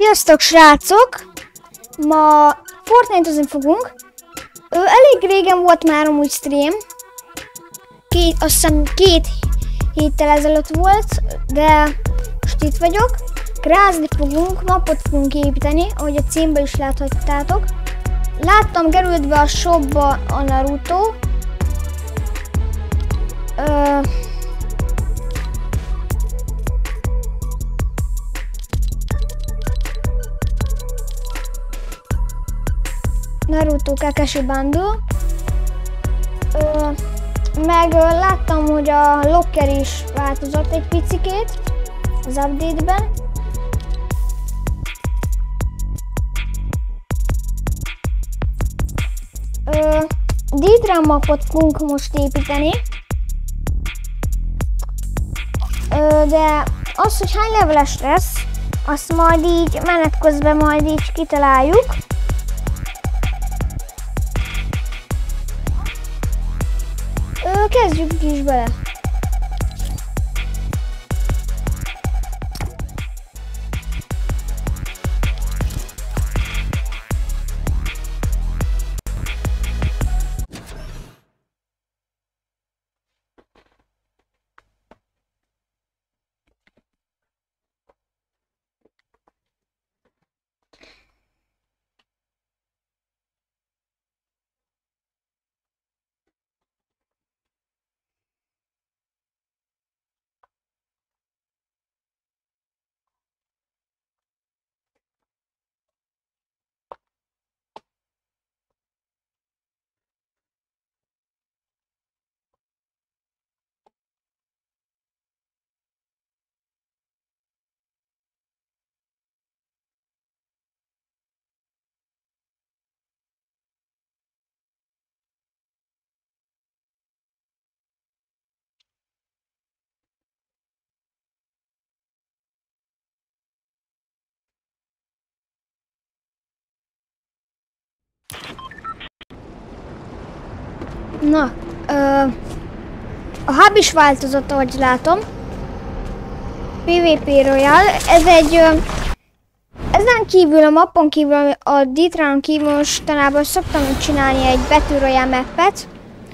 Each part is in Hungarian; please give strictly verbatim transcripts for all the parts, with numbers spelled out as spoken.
Sziasztok, srácok! Ma Fortnite-ozni fogunk. Ö, elég régen volt már amúgy stream. Két, azt hiszem két héttel ezelőtt volt, de most itt vagyok. Grázni fogunk, mapot fogunk építeni, ahogy a címből is láthattátok. Láttam, került be a shopba a Naruto. Ö, Naruto Kakashi Bundle. Ö, meg ö, láttam, hogy a locker is változott egy picikét az update-ben. D-Tran mapot fogunk most építeni. Ö, de az, hogy hány leveles lesz, azt majd így menet közben majd így kitaláljuk. Ö, kezdjük is bele. Na, ö, a hub is változott, ahogy látom. pé vé pé Royale, ez egy, ö, ezen kívül, a mappon kívül, a D-Tranon kívül mostanában szoktam csinálni egy Battle Royale mappet.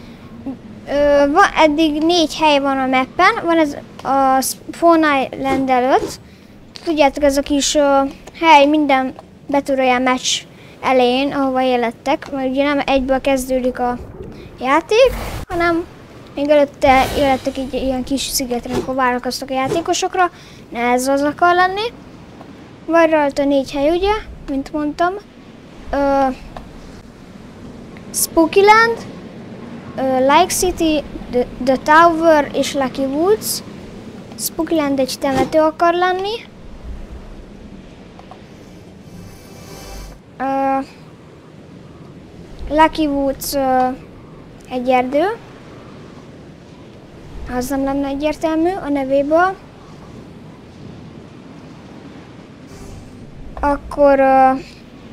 Ö, van, eddig négy hely van a mappen, van ez a Spawn Island előtt. Tudjátok, ez a kis ö, hely minden Battle Royale match elején, ahova élettek, mert ugye nem egyből kezdődik a játék, hanem még előtte élettek így ilyen kis szigetre, amikor várakoztak a játékosokra. Ne ez az akar lenni. Van rajta négy hely, ugye, mint mondtam. Uh, Spookyland, uh, Lake City, The, The Tower és Lucky Woods. Spookyland egy temető akar lenni. Uh, Lucky Woods uh, egy erdő. Az nem lenne egyértelmű a nevéből. Akkor uh,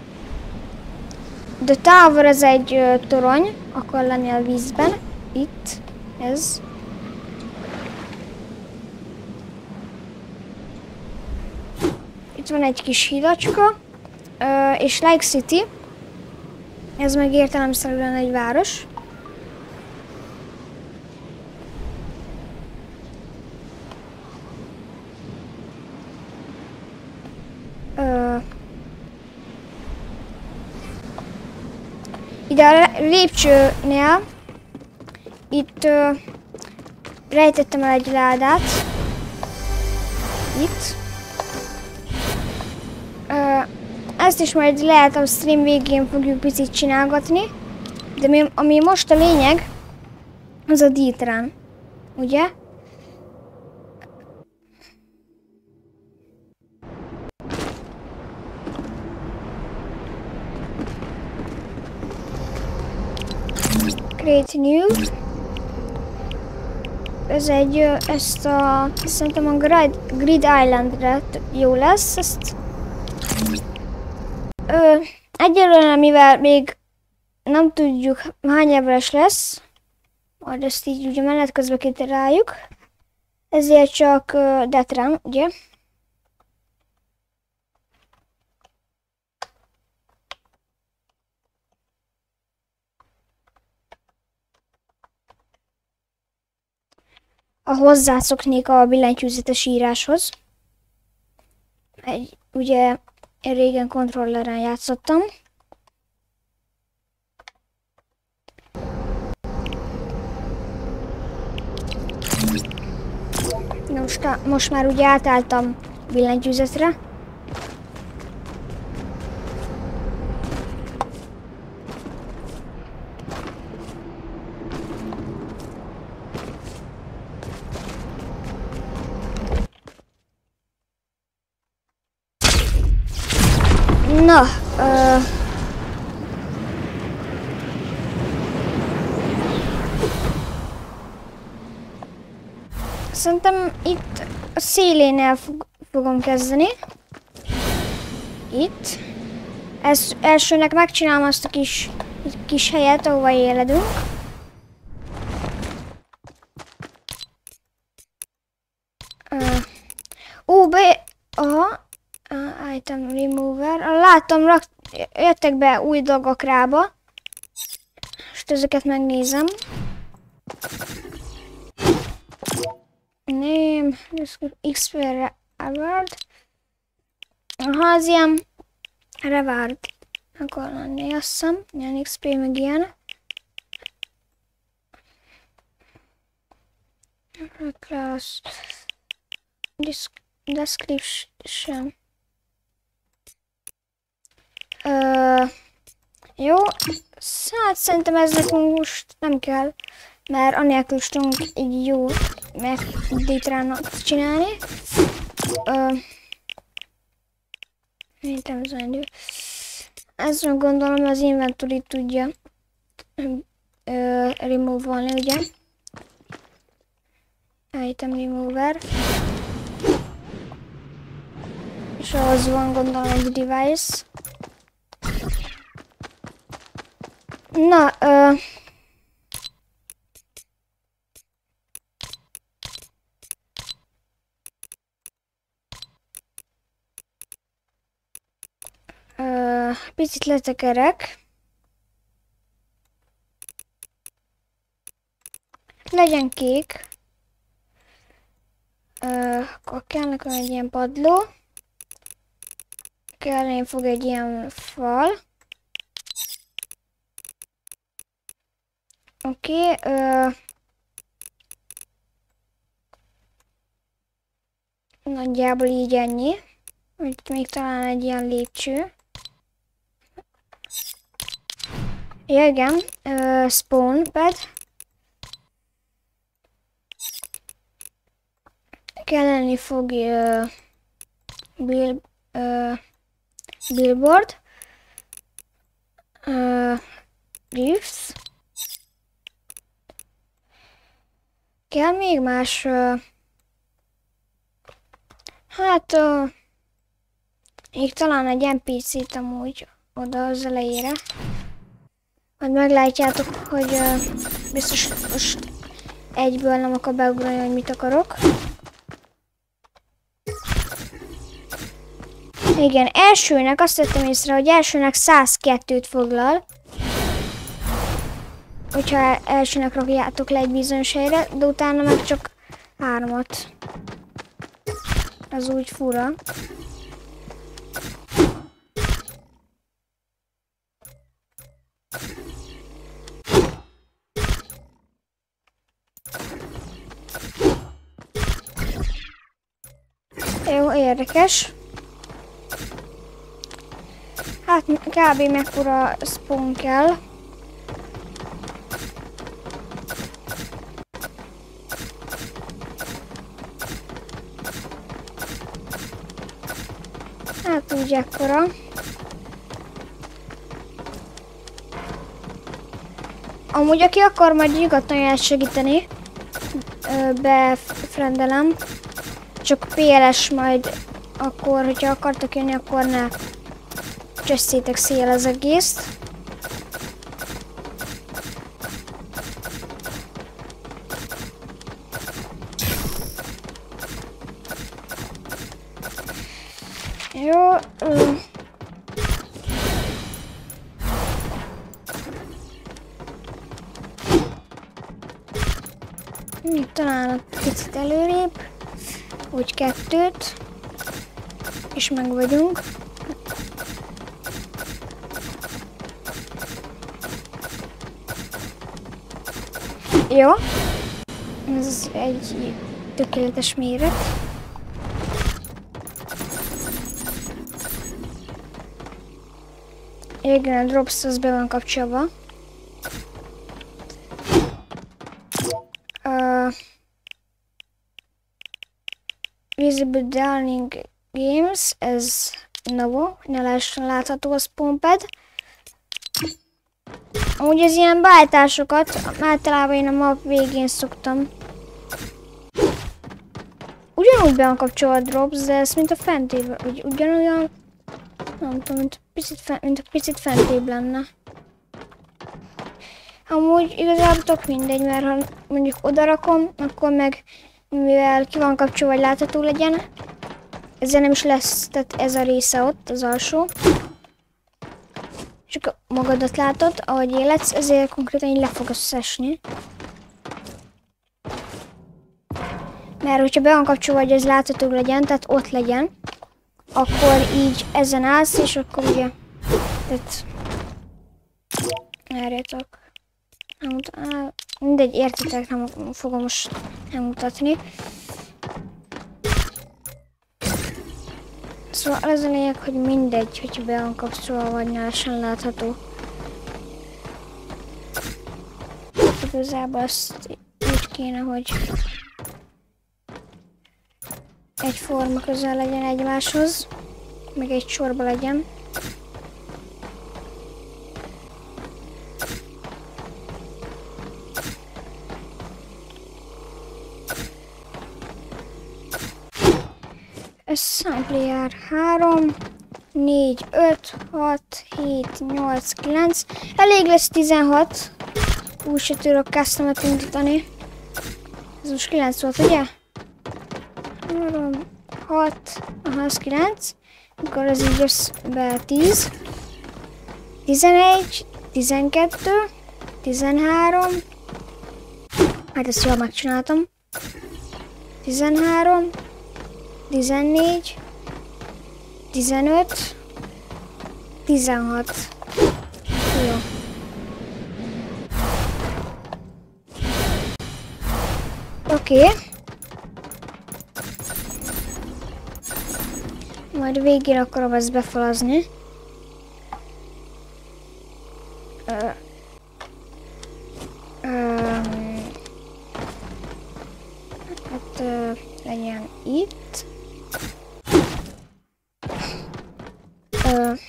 The Tower ez egy uh, torony, akar lenni a vízben. Itt, ez. Itt van egy kis hídacska. Uh, és Lake City. Ez meg értelemszerűen egy város. Uh, ide a lépcsőnél itt uh, rejtettem el egy ládát. Itt. Uh, ezt is majd lehet a stream végén fogjuk picit csinálgatni. De mi, ami most a lényeg, az a D-Tran. Ugye? Create new. Ez egy, ezt a, szerintem a Grid, Grid Islandre jó lesz, ezt ö, egyelőre, mivel még nem tudjuk hány leveles lesz, majd ezt így ugye menet közben kitaláljuk, ezért csak uh, D-Tran, ugye? ha hozzászoknék a billentyűzetes íráshoz. Egy, ugye én régen kontrolleren játszottam. Most, most már ugye átálltam billentyűzetre. Na, uh, szerintem itt a szélénél fog, fogom kezdeni. Itt. Ez, elsőnek megcsinálom azt a kis, kis helyet, ahova éledünk. Uh, ó, be... Aha. Uh, item remover. Láttam, rak, jöttek be új dolgok rába. Most ezeket megnézem. Name, X P reward. Aha, az ilyen reward akar lenni, azt hiszem. Ilyen X P meg ilyen. Class. Description. Uh, jó, hát szerintem ez nekünk most nem kell, mert anélkül is tudunk egy jó megdítrának csinálni. Uh, Értem az idő. Ezt meg gondolom az inventory tudja uh, remove-olni, ugye? Item remover. És ahhoz van gondolom egy device. Na, uh, uh, picit letekerek. Legyen kék. Uh, akkor kell nekem egy ilyen padló. Kellene fog egy ilyen fal. Oké, okay, uh, nagyjából így ennyi. Itt még talán egy ilyen lépcső. Ja, igen, uh, spawn pad. Kelleni fog uh, bill, uh, billboard. Uh, Reefs. Kell még más... Uh, hát... Uh, még talán egy en pé cét amúgy oda az elejére. Majd meglátjátok, hogy uh, biztos most egyből nem akar beugrani, hogy mit akarok. Igen, elsőnek azt vettem észre, hogy elsőnek száz kettőt foglal. Hogyha elsőnek rakjátok le egy bizonyos helyre, de utána meg csak hármat. Az úgy fura. Jó, érdekes. Hát kb. Mekkora spawn kell. Hát úgy ekkora. Amúgy aki akar, majd nyugodtan el segíteni. Befrendelem. Csak pé el es majd akkor, hogyha akartok jönni, akkor ne cseszétek szél az egészt. Jó. Uh. Talán itt előrébb. Úgy kettőt. És meg vagyunk. Jó. Ez egy tökéletes méret. Igen, a drops az be van kapcsolva. Uh, Visible Darning Games, ez novo, ne lehessen látható a spawnpad. Amúgy az ilyen beállításokat általában én a map végén szoktam. Ugyanúgy be van kapcsolva a drops, de ez mint a fentébb, vagy ugyanolyan, nem tudom, mint a picit, fe, mint a picit fentébb lenne. Amúgy igazából tök mindegy, mert ha mondjuk odarakom, akkor meg mivel ki van kapcsolva, hogy látható legyen, ezzel nem is lesz, tehát ez a része ott, az alsó. Csak magadat látod, ahogy életsz, ezért konkrétan így le fog összeesni. Mert hogyha be van kapcsolva, hogy ez látható legyen, tehát ott legyen, akkor így ezen állsz, és akkor ugye, tehát, várjátok, mindegy, értitek, nem fogom most elmutatni. Szóval az a lényeg, hogy mindegy, hogyha be van kapcsolva, vagy ne lehessen látható. Igazából azt úgy kéne, hogy egyforma közel legyen egymáshoz, meg egy sorba legyen. Ez Sampler három, négy, öt, hat, hét, nyolc, kilenc. Elég lesz tizenhat. Úgy se tudok customet indítani. Ez most kilenc volt, ugye? három, hat, aha, ez kilenc. Akkor ez így jössz be tíz. tizenegy, tizenkettő, tizenhárom. Hát ezt jól megcsináltam. tizenhárom. tizennégy, tizenöt, tizenhat. Jó. Oké. Okay. Majd végén akarom ezt befalazni. Uh, um, hát uh, legyen itt. Uh,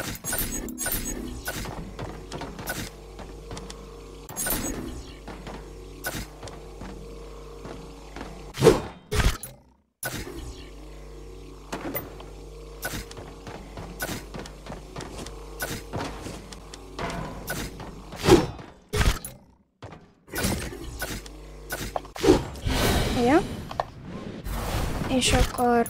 ja. És akkor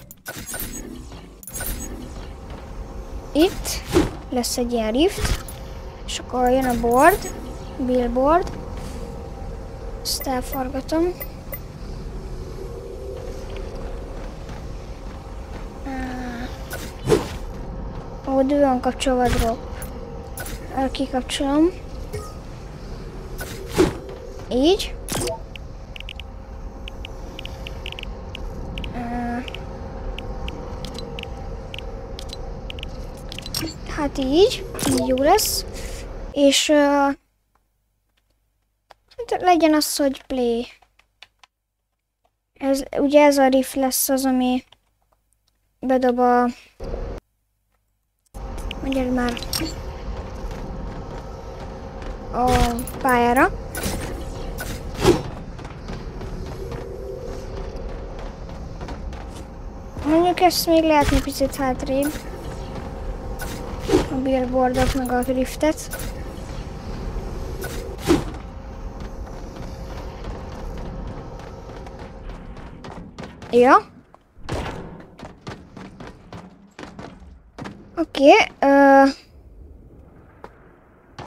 itt lesz egy ilyen rift, és akkor jön a board, billboard, ezt elforgatom. Ó, de van kapcsolva a drop. Kikapcsolom. Így. Hát így, így jó lesz, és uh, legyen az, hogy play. Ez, ugye ez a riff lesz az, ami bedob a... Mondjad már a pályára. Mondjuk ezt még lehetne picit hátrébb. A billboardot, meg a riftet. Ja. Oké. Okay, uh...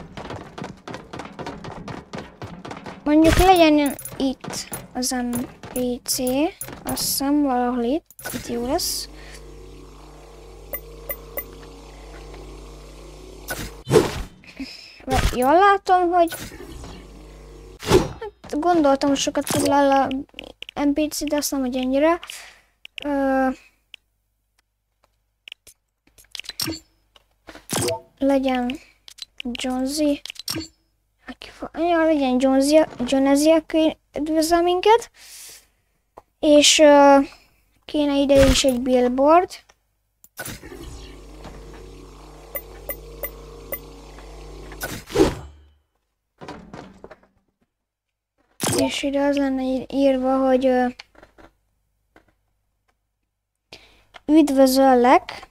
mondjuk legyen itt az em... pé cé, azt hiszem valahol itt, itt jó lesz. Jól látom, hogy hát gondoltam, sokat foglal a en pé cé, de azt nem, hogy ennyire. Ö... Legyen Jonesy. Ja, legyen Jonesy, Jonesy, aki üdvözöl minket. És uh, kéne ide is egy billboard. És ide az lenne írva, hogy uh, üdvözöllek.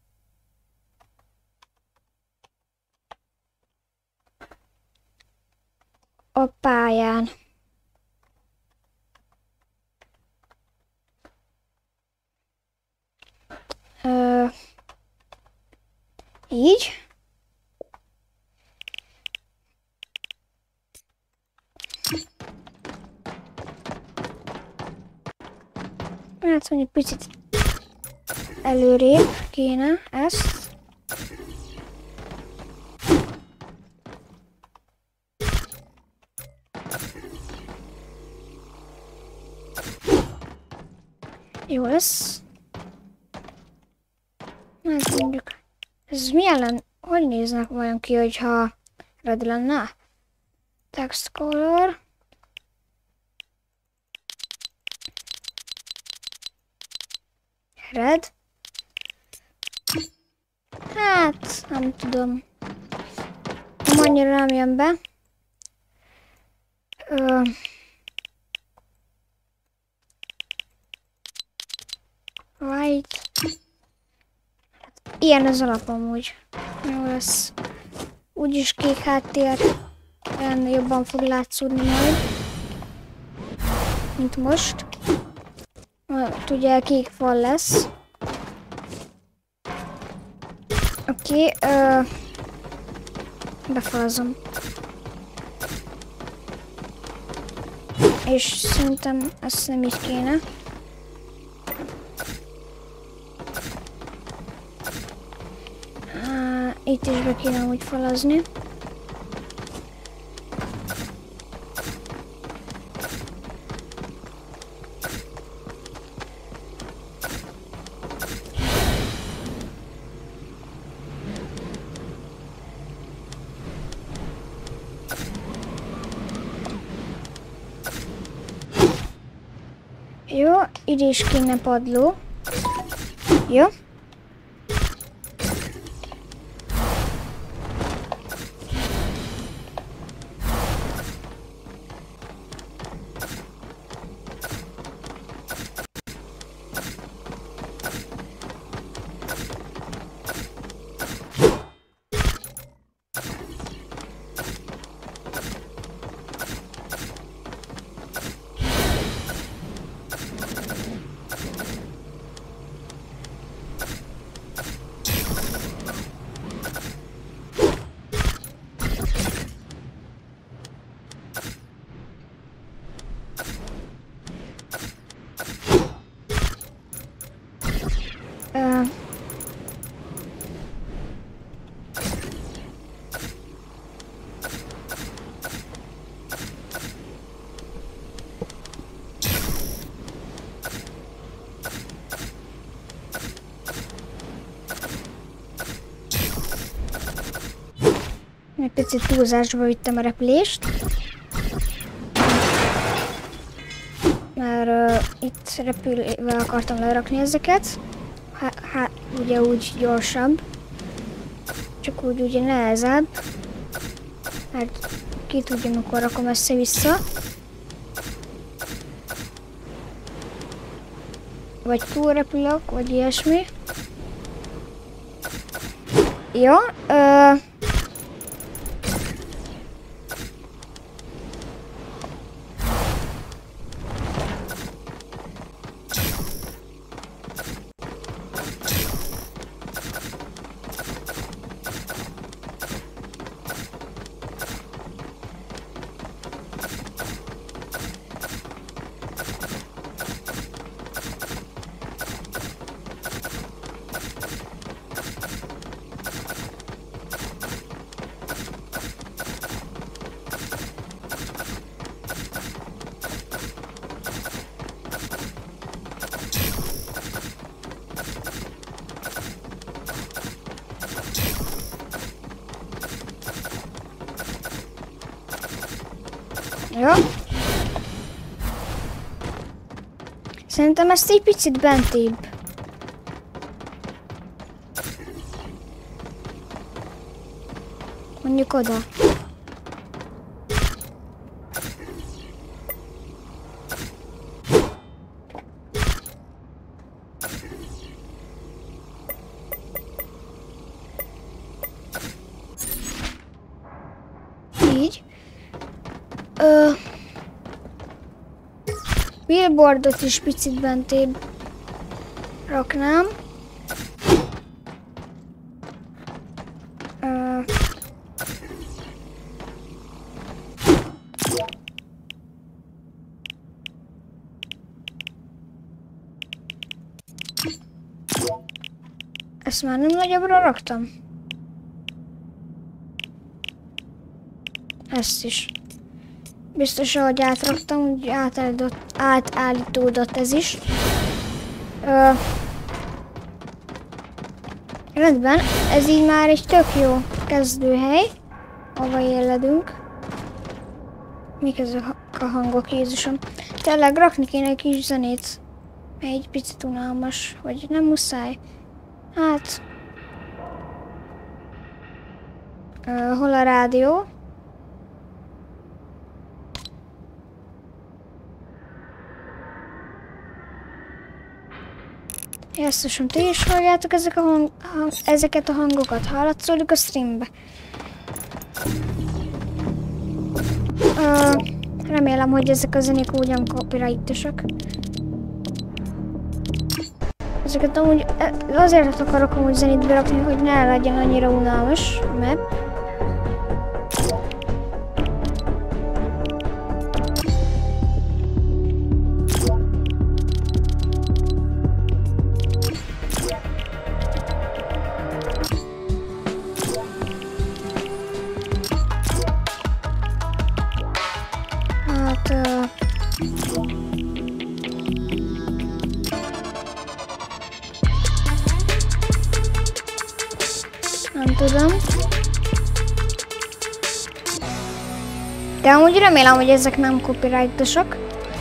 A pályán. Ö, így. Hát mondjuk picit előrébb kéne ezt. Jó lesz. Hát mondjuk, ez milyen lenne, hogy néznek vajon ki, hogyha red lenne? Text color. Red. Hát, nem tudom. Nem annyira nem jön be. Ö... White. Ilyen az alapom úgy. Jó lesz. Úgyis kék háttér. Ennél jobban fog látszódni majd. Mint most. Hát ugye kék fal lesz. Oké. Okay, uh, befalazom. És szerintem ezt nem így kéne. Itt is be kéne úgy falazni. Jó, ide is kéne padló. Jó. Egy picit túlzásba vittem a repülést. Mert uh, itt repülve akartam lerakni ezeket. Hát, há, ugye úgy gyorsabb. Csak úgy ugye nehezebb. Mert ki tudja, mikor rakom össze-vissza. Vagy túlrepülök, vagy ilyesmi. Jó. Uh, Jó. Szerintem ezt egy picit bentébb. Mondjuk oda. Így. Ö... Billboardot is picit bentébb raknám. Ö... Ezt már nem nagyobbra raktam. Ezt is. Biztos, ahogy átraktam, úgy átállítódott ez is. Ö, rendben, ez így már egy tök jó kezdőhely, ahova éledünk. Mik ezek a hangok, Jézusom? Tényleg rakni kéne egy kis zenét. Egy picit unalmas, vagy nem muszáj. Hát... Ö, hol a rádió? Jesszusom, ti is halljátok ezek a hang, hang, ezeket a hangokat? Hallatszódik a streambe. Uh, remélem, hogy ezek a zenék úgy nem copyrightosak. Ezeket amúgy azért akarok amúgy zenét berakni, hogy ne legyen annyira unalmas a map. Nem tudom. De amúgy remélem, hogy ezek nem copyrightosak.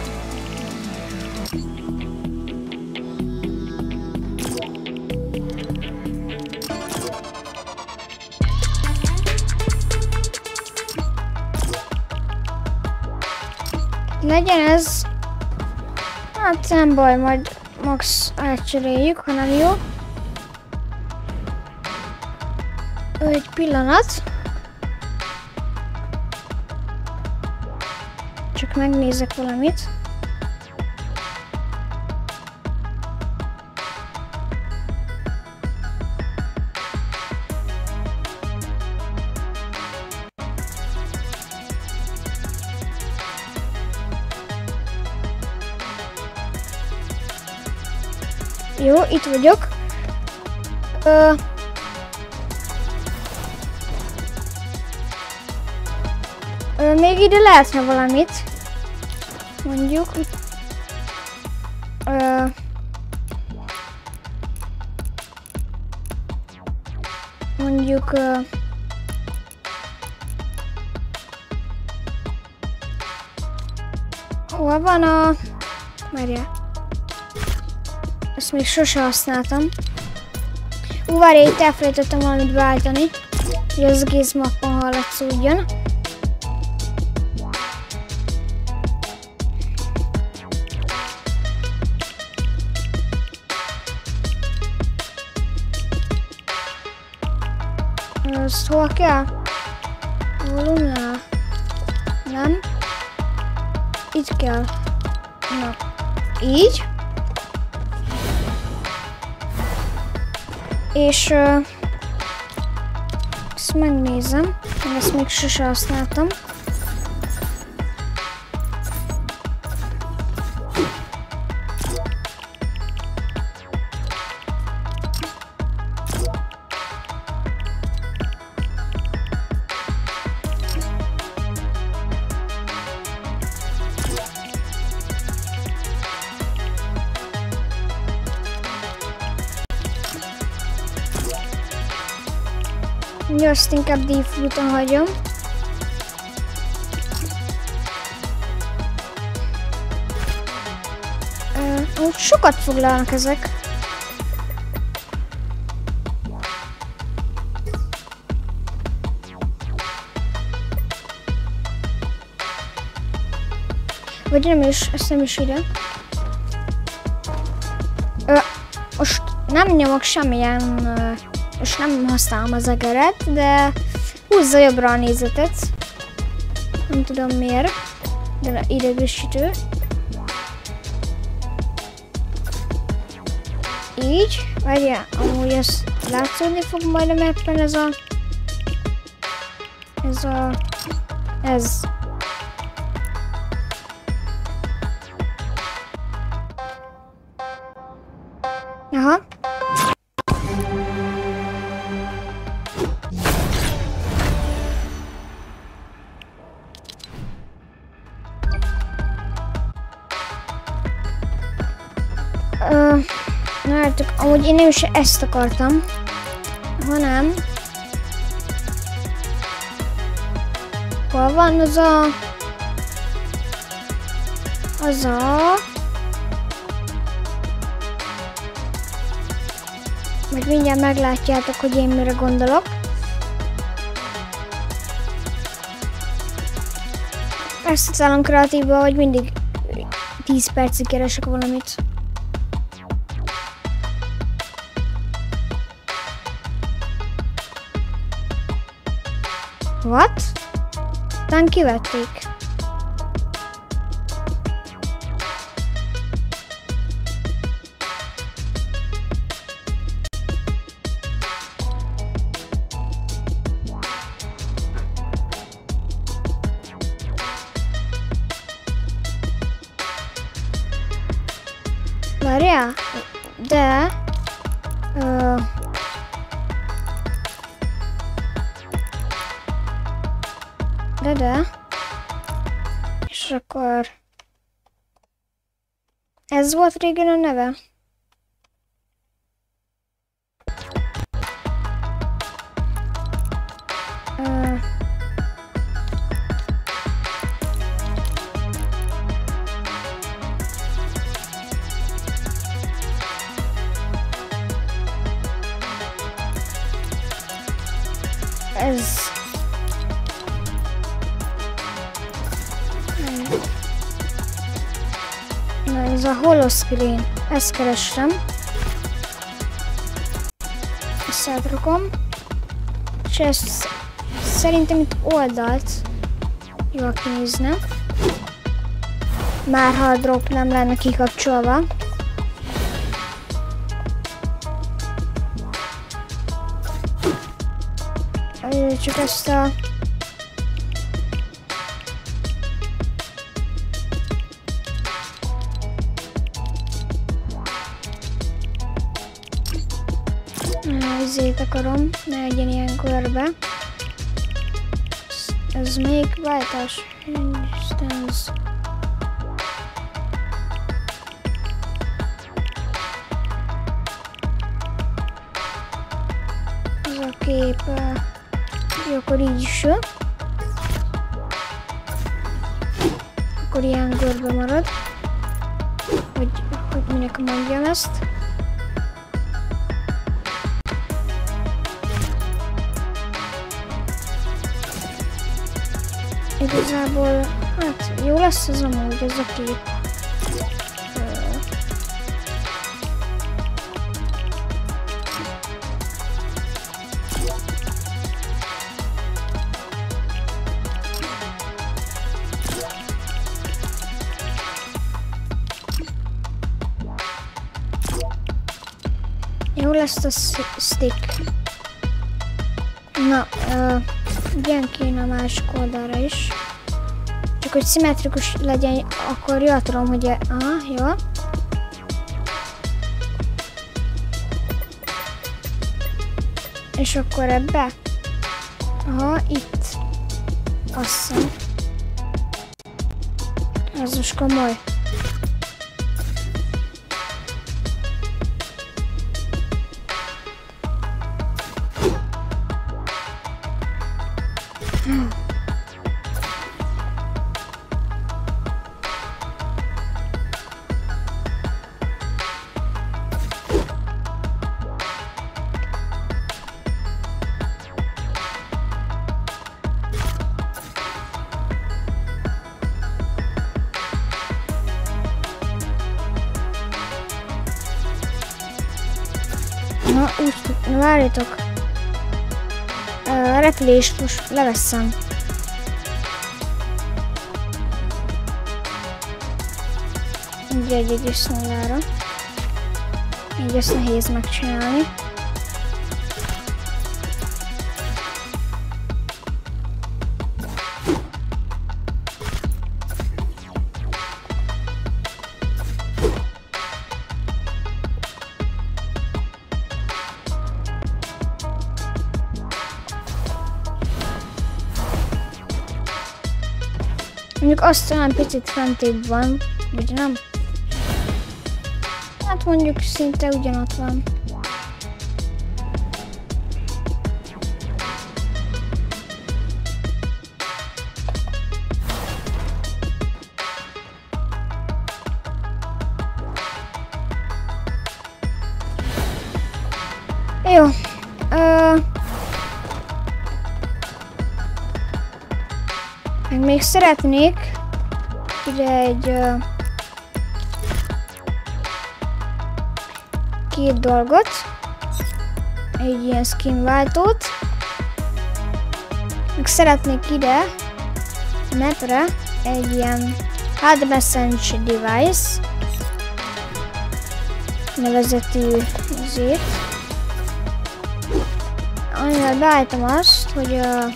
Legyen ez... Hát nem baj, majd max elcseréljük, ha nem jó. Egy pillanat. Csak megnézek valamit. Jó, itt vagyok. Ö... Ö, még ide lehetne valamit. Mondjuk. Ö... Mondjuk... Ö... Hol van a... Várjál. Ezt még sose használtam. Ú, várjál, itt elfelejtettem valamit beállítani, hogy az egész mappon hallatszódjon. Ezt hol kell? Volumnál? Nem. Itt kell. Na. Így. És uh, ezt megnézem, én ezt még sose használtam. Jó, azt inkább defaulton hagyom. Sokat foglalnak ezek. Vagy nem is, ezt nem is ide. Ö, most nem nyomok semmilyen, ö, és nem használom az egeret, de húzza jobbra a nézetet. Nem tudom miért, de idegesítő. Így, várjál, amúgy ez látszódni fog majd a mappen ez a... Ez a... Ez. Aha. Ö, na hát, amúgy én nem is ezt akartam, hanem... Hol van az a... Az a... Majd mindjárt meglátjátok, hogy én mire gondolok. Ezt találom kreatívba, hogy mindig tíz percig keresek valamit. What? Talán kivették. Várjál, de... Uh, de, de... És akkor... Ez volt régen a neve? Uh, Ez... Na, ez a holoscreen. Ezt keresem. Ezt átrakom. És ezt szerintem itt oldalt jól kinézne. Már ha a drop nem lenne kikapcsolva. Csak ezt a... Ezért akarom, ne legyen ilyen körbe. Ez még váltás. Instance. Ez a kép... Jó, akkor így is. Akkor ilyen görbe marad. Hogy, hogy minek mondjam ezt. Igazából, hát jó lesz ez amúgy, ez a kép. Jó lesz a stick. Na, uh, ilyen kéne a másik oldalra is. Csak hogy szimmetrikus legyen, akkor jól tudom, hogy... Aha, jó. És akkor ebbe? Aha, itt. Azt hiszem. Ez most komoly. Na, úgy, na várjatok. A repülést most leveszem. Így egy egész nullára. Így ezt nehéz megcsinálni. Mondjuk azt talán picit fentébb van, vagy nem? Hát mondjuk szinte ugyanott van. Jó. Uh, meg még szeretnék ide egy uh, két dolgot, egy ilyen skin váltót, meg szeretnék ide mapre egy ilyen Hard Message Device nevezetű zét, amivel beállítom azt, hogy uh,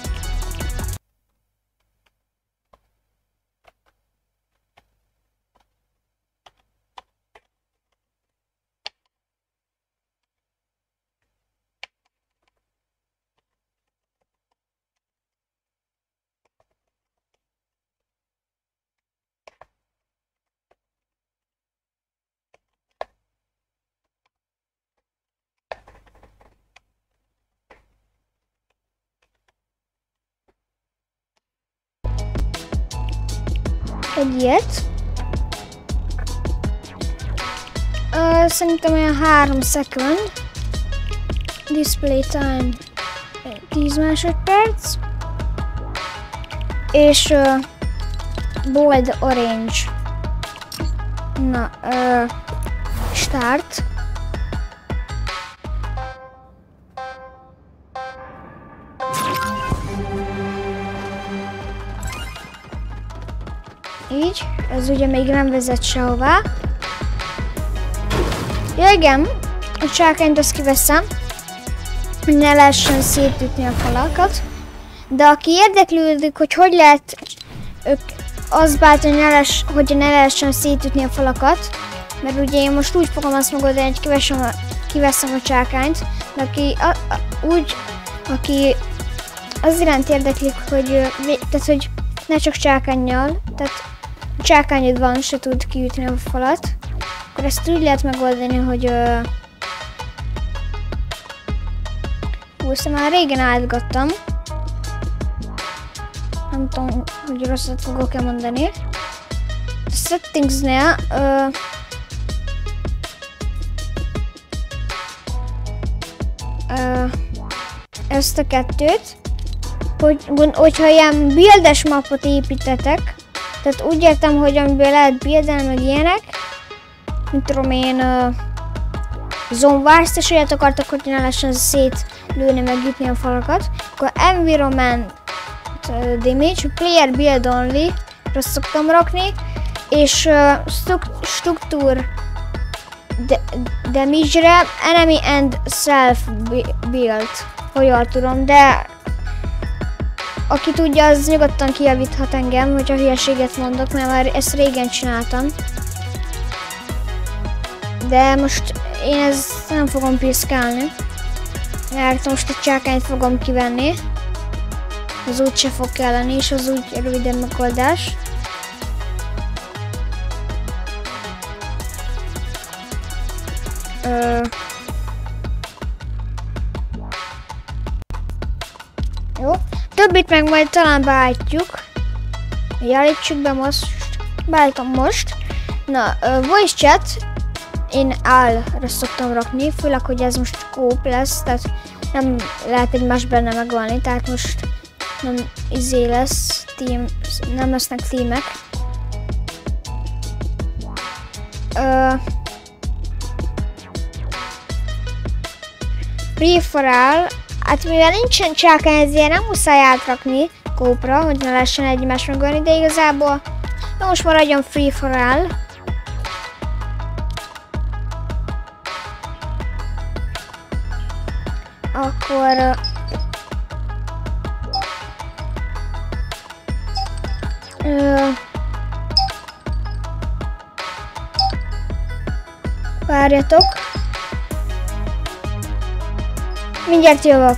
egy ilyet. Uh, szerintem olyan három second. Display time tíz másodperc. És uh, bold orange. Na, uh, start. Így, ez ugye még nem vezet sehová. Ja igen, a csákányt azt kiveszem, hogy ne lehessen szétütni a falakat. De aki érdeklődik, hogy hogy lehet ők azt báltani, hogy ne, lehess, hogy ne lehessen szétütni a falakat, mert ugye én most úgy fogom azt megoldani, hogy kiveszem a, kiveszem a csákányt, de aki a, a, úgy, aki az iránt érdeklik, hogy, tehát, hogy ne csak csákánnyal, tehát a csákányod van, se tud kiütni a falat, akkor ezt úgy lehet megoldani, hogy uh, hú, ezt már régen átgattam. Nem tudom, hogy rosszat fogok-e mondani. A settingsnél uh, uh, ezt a kettőt, hogy, hogyha ilyen buildes mapot építetek, tehát úgy értem, hogy amiből lehet buildelni, meg ilyenek, mint tudom én, uh, Zone Wars-t, és olyat akartak, hogy ne lehessen szétlőni, meg ütni a falakat, akkor Environment uh, Damage, Player Build Only, azt szoktam rakni, és uh, Structure de Damage-re Enemy and Self Build, hogy jól tudom, de aki tudja, az nyugodtan kijavíthat engem, hogyha hülyeséget mondok, mert már ezt régen csináltam. De most én ezt nem fogom piszkálni, mert most a csákányt fogom kivenni. Az úgy se fog kelleni, és az úgy rövidebb megoldás. Ö... Jó. Többit meg majd talán beállítjuk. Állítsuk be most. Beállítom most. Na, uh, voice chat én áll-ra szoktam rakni, főleg, hogy ez most kóp lesz, tehát nem lehet egymás benne megölni, tehát most nem izé lesz, team, nem lesznek teamek. Uh, Free for all. Hát mivel nincsen csákány, ezért nem muszáj átrakni kópra, hogy ne lehessen egymást megölni, de igazából jó, most maradjon free for all. Akkor... Ö, várjatok. Mindjárt jövök.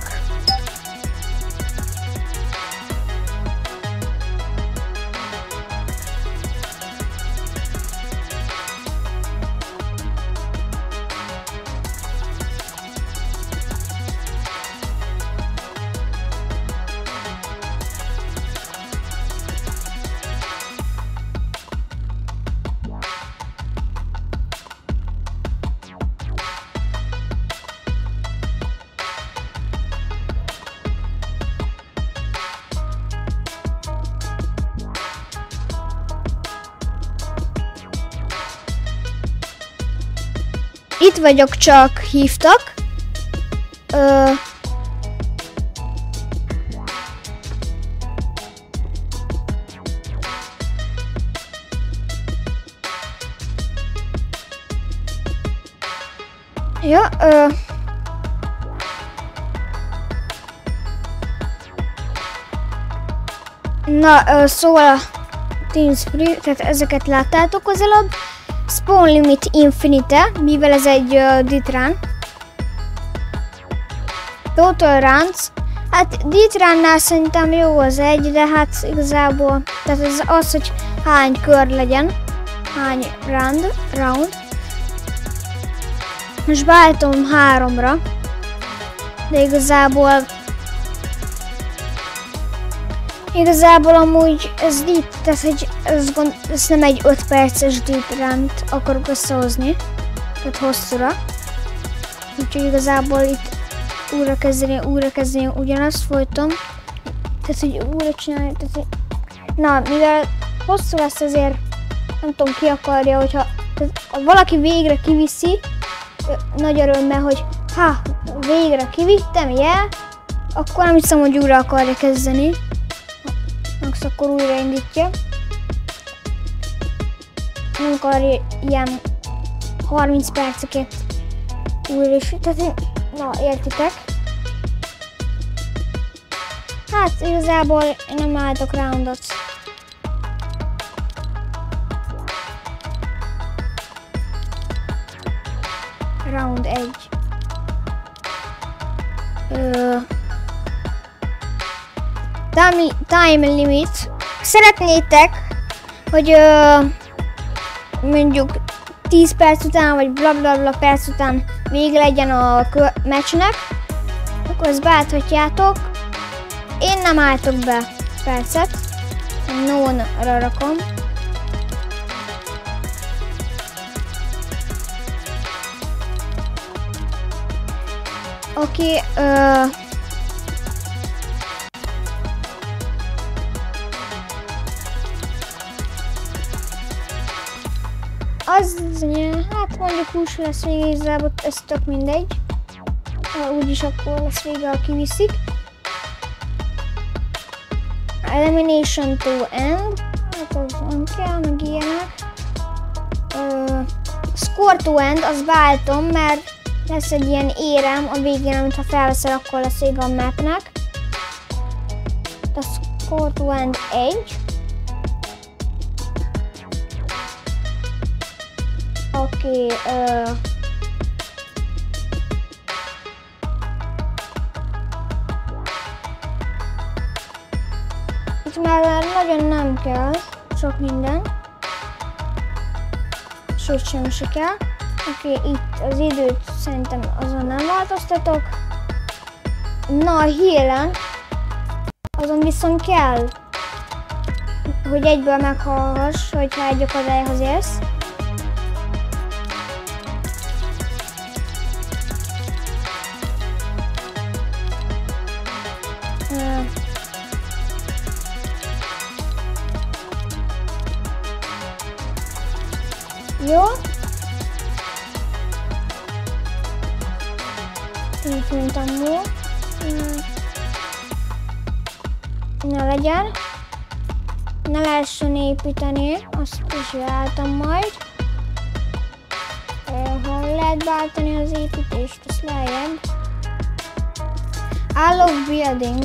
Itt vagyok, csak hívtak. Ö... Ja, ö... Na, ö, szóval a TeamSpeak, tehát ezeket láttátok az előbb. Spawn Limit Infinite, mivel ez egy uh, Dit-run. Total Runs. Hát Dit-runnál szerintem jó az egy, de hát igazából, tehát ez az, hogy hány kör legyen, hány round, round. Most beállítom háromra, de igazából, igazából amúgy ez Dit, tehát hogy ez, gond, ez nem egy öt perces Dit-runt akarok összehozni, tehát hosszúra. Úgyhogy igazából itt újra kezdeni, újra kezdeni ugyanazt folyton. Tehát, hogy újra csinálni, tehát, hogy... Na, mivel hosszú lesz, ezért nem tudom, ki akarja, hogyha tehát, ha valaki végre kiviszi, nagy örömmel, hogy ha, végre kivittem, yeah, akkor nem hiszem, hogy újra akarja kezdeni. Max akkor újraindítja. Nem akarja ilyen harminc perceket újra is. Tehát, na, értitek? Hát igazából én nem álltok roundot. Round egy. Ö... Time limit. Szeretnétek, hogy ö, mondjuk tíz perc után, vagy blablabla bla bla perc után vége legyen a meccsnek, akkor ezt beállíthatjátok. Én nem álltok be percet. No-ra rakom. Oké, okay, uh, az, hát mondjuk hús lesz még igazából, ez tök mindegy. Úgyis akkor lesz vége, ha kiviszik. Elimination to end, hát az nem kell, meg ilyenek. Uh, score to end, az beálltom, mert lesz egy ilyen érem a végén, amit ha felveszel, akkor lesz vége a mapnek. A score to end egy. Oké, okay, uh, itt már nagyon nem kell sok minden. Sőt, sem se kell. Oké, okay, itt az időt szerintem azon nem változtatok. Na, a healen azon viszont kell, hogy egyből meghallgass, hogyha egy akadályhoz érsz. Uh, jó. Így, mint amúgy. Ne legyen. Ne lehessen építeni, azt vizsgáltam majd. Ha lehet váltani az építést, azt lejjebb. I love building.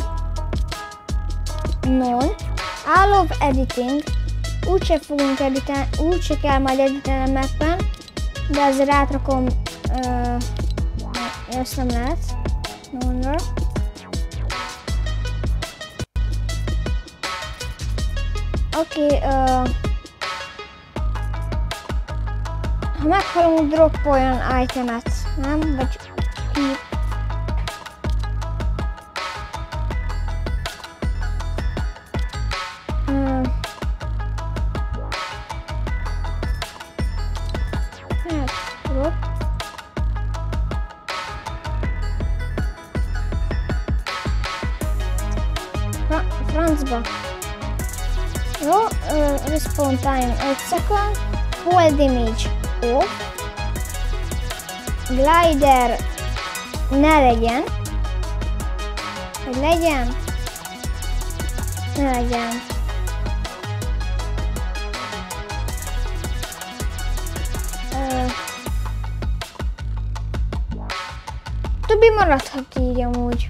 Non. I love editing. Úgyse fogunk editálni, úgyse kell majd editálni a mappen, de azért átrakom, uh, ezt nem lehet. No wonder. Oké, okay, uh, ha meghalunk, droppoljon itemet, nem? Vagy keep. Uh, hát, drop. Fra francba. Jó, uh, respawn time öt second, hold image off, glider ne legyen, hogy legyen, ne legyen. Uh, többi maradhat így amúgy.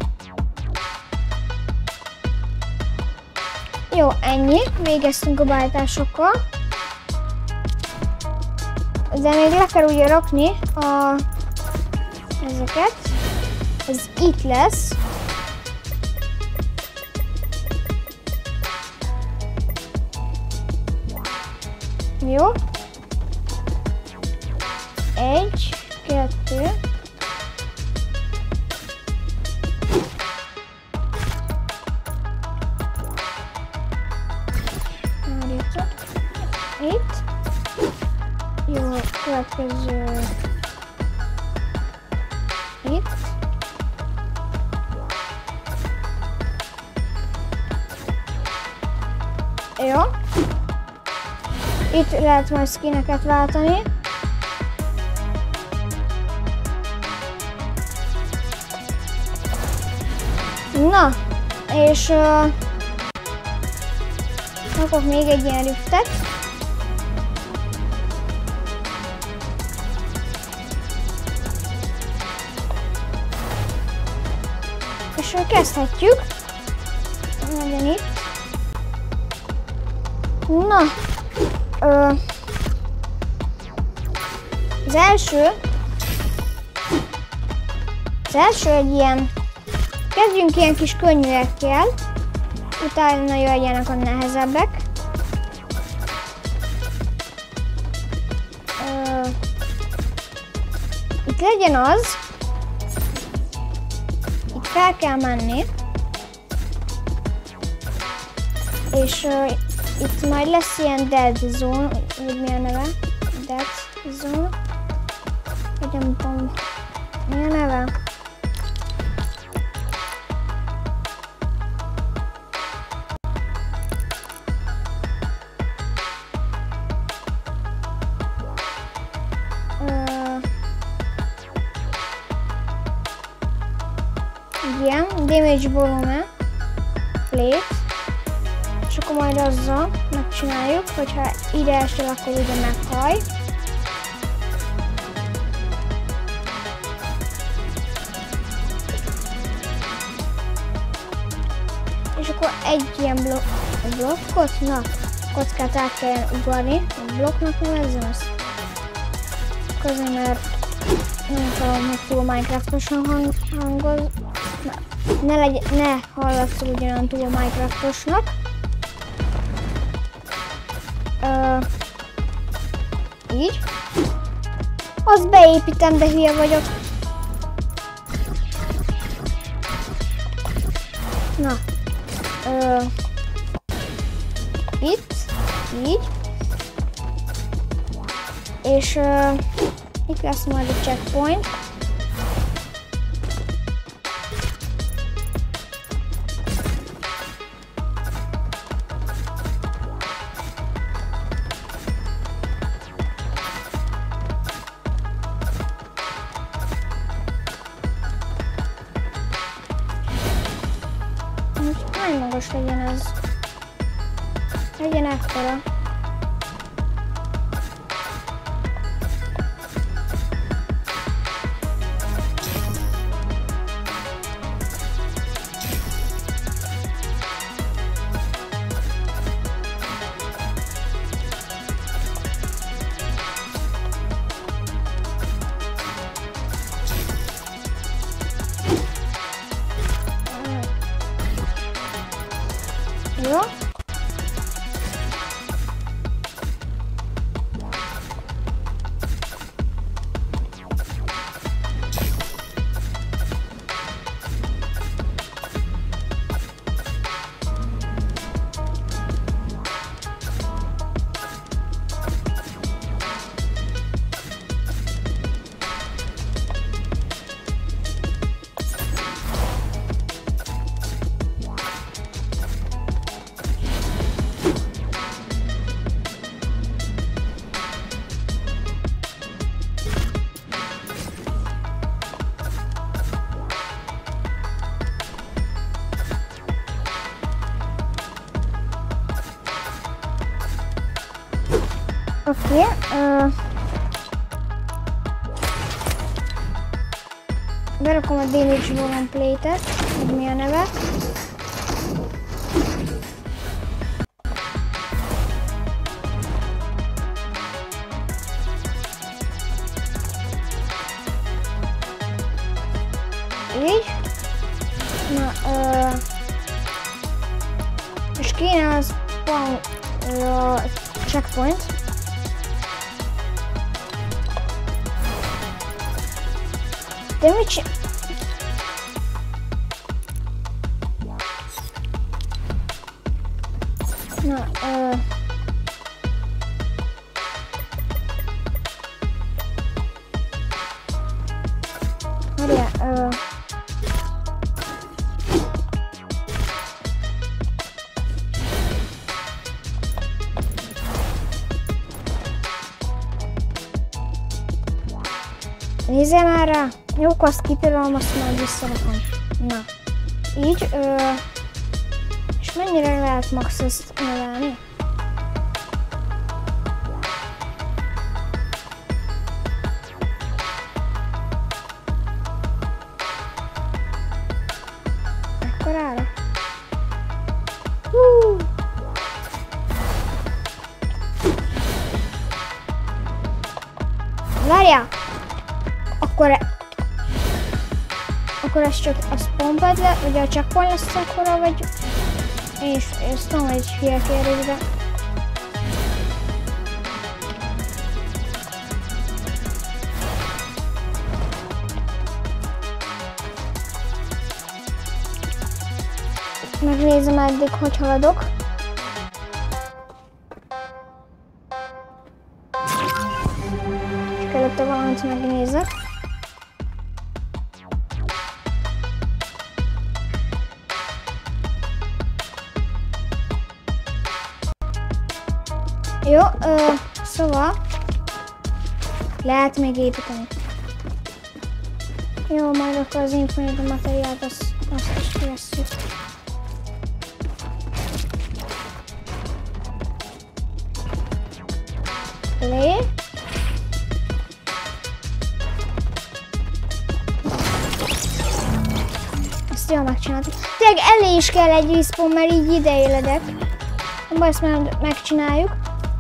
Jó, ennyi. Végeztünk a váltásokkal. De még le kell ugye rakni a... ezeket. Ez itt lesz. Jó. Egy, kettő. Itt. Jó, következő. Itt. Jó. Itt lehet majd skineket váltani. Na, és uh, rakok még egy ilyen riftet. És kezdhetjük. Legyen itt. Na, ö, az első, az első egy ilyen, kezdjünk ilyen kis könnyűekkel, utána jöjjenek a nehezebbek. Ö, itt legyen az, itt fel kell menni, és uh, itt majd lesz ilyen dead zone, vagy mi a neve? Dead zone. Vagy nem tudom, mi a neve? Uh, ilyen, damage volume, plate. És akkor majd azzal megcsináljuk, hogyha ide esel, akkor ide meghaj. És akkor egy ilyen blokk, blokkot, na, kockát át kell ugorni, a blokknak nevezzem ezt. Közben, mert nem akarom, hogy túl Minecraftosan hang, hangoz. Ne, legyen, ne hallatszol ugyanan túl Minecraftosnak. Uh, így. Azt beépítem, de hülye vagyok. Na. Uh, itt. Így. És uh, itt lesz majd a checkpoint. Hány magas legyen ez? Legyen ekkora. Jó. Oké, okay, uh, berakom a Damage Volume Plate-et, hogy mi a neve. Így. Na, uh, és kéne az spawn uh, checkpoint. De mit csinál? Na, ö... Várjál, ö... Nézzél már rá! Jó, azt kitörölöm, azt majd visszarakom. Na, így, ö, és mennyire lehet max ezt növelni? Ekkorára? Hú! Várjál! Akkor Akkor ez csak a spawn pad le, ugye a checkpoint lesz akkora, vagy... És ezt tudom, hogy hülye kérdés, de... Megnézem eddig, hogy haladok. Csak előtte valamit megnézek. Jó, ö, szóval lehet még építeni. Jó, majd akkor az Infinite materiált, azt, azt is kivesszük. Lé. Ezt jól megcsináltuk. Tényleg elé is kell egy respawn, mert így ide éledek. Abba ezt már megcsináljuk.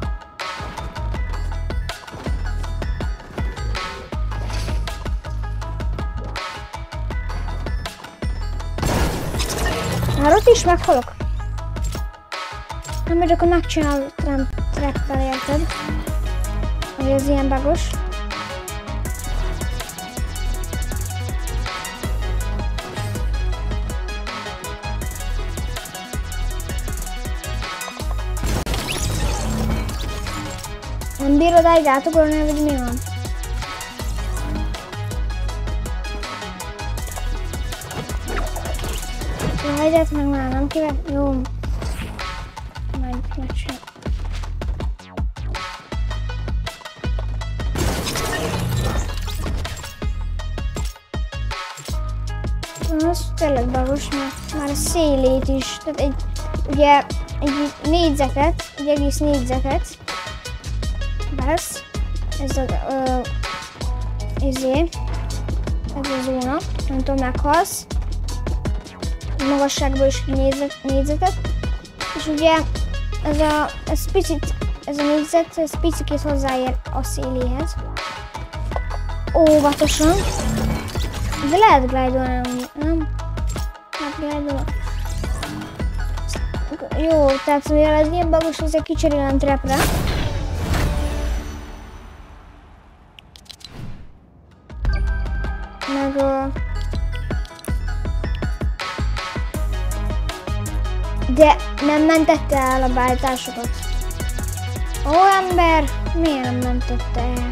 Már ott is meghalok. Nem, mert akkor megcsinálom trappel, érted? Hogy ez ilyen bugos. Nem bírod egy átugorni, vagy mi van? Jajdet meg már nem kivet. Jó. Majd megcsinálom. Az tényleg bagos, mert már a szélét is, tehát egy, ugye egy négyzetet, egy egész négyzetet vesz, ez a, ö, izé, ez a zóna, nem tudom, meghalsz, magasságból is négyzet, négyzetet, és ugye ez a, ez picit, ez a négyzet, ez picit hozzáér a széléhez. Óvatosan. De lehet glide-olni, nem? Hát glide-olni. Jó, tehát mivel ez ilyen bagos, ezzel kicserélem trapre. Meg... Uh... De nem mentette el a beállításokat. Ó, ember! Miért nem mentette el?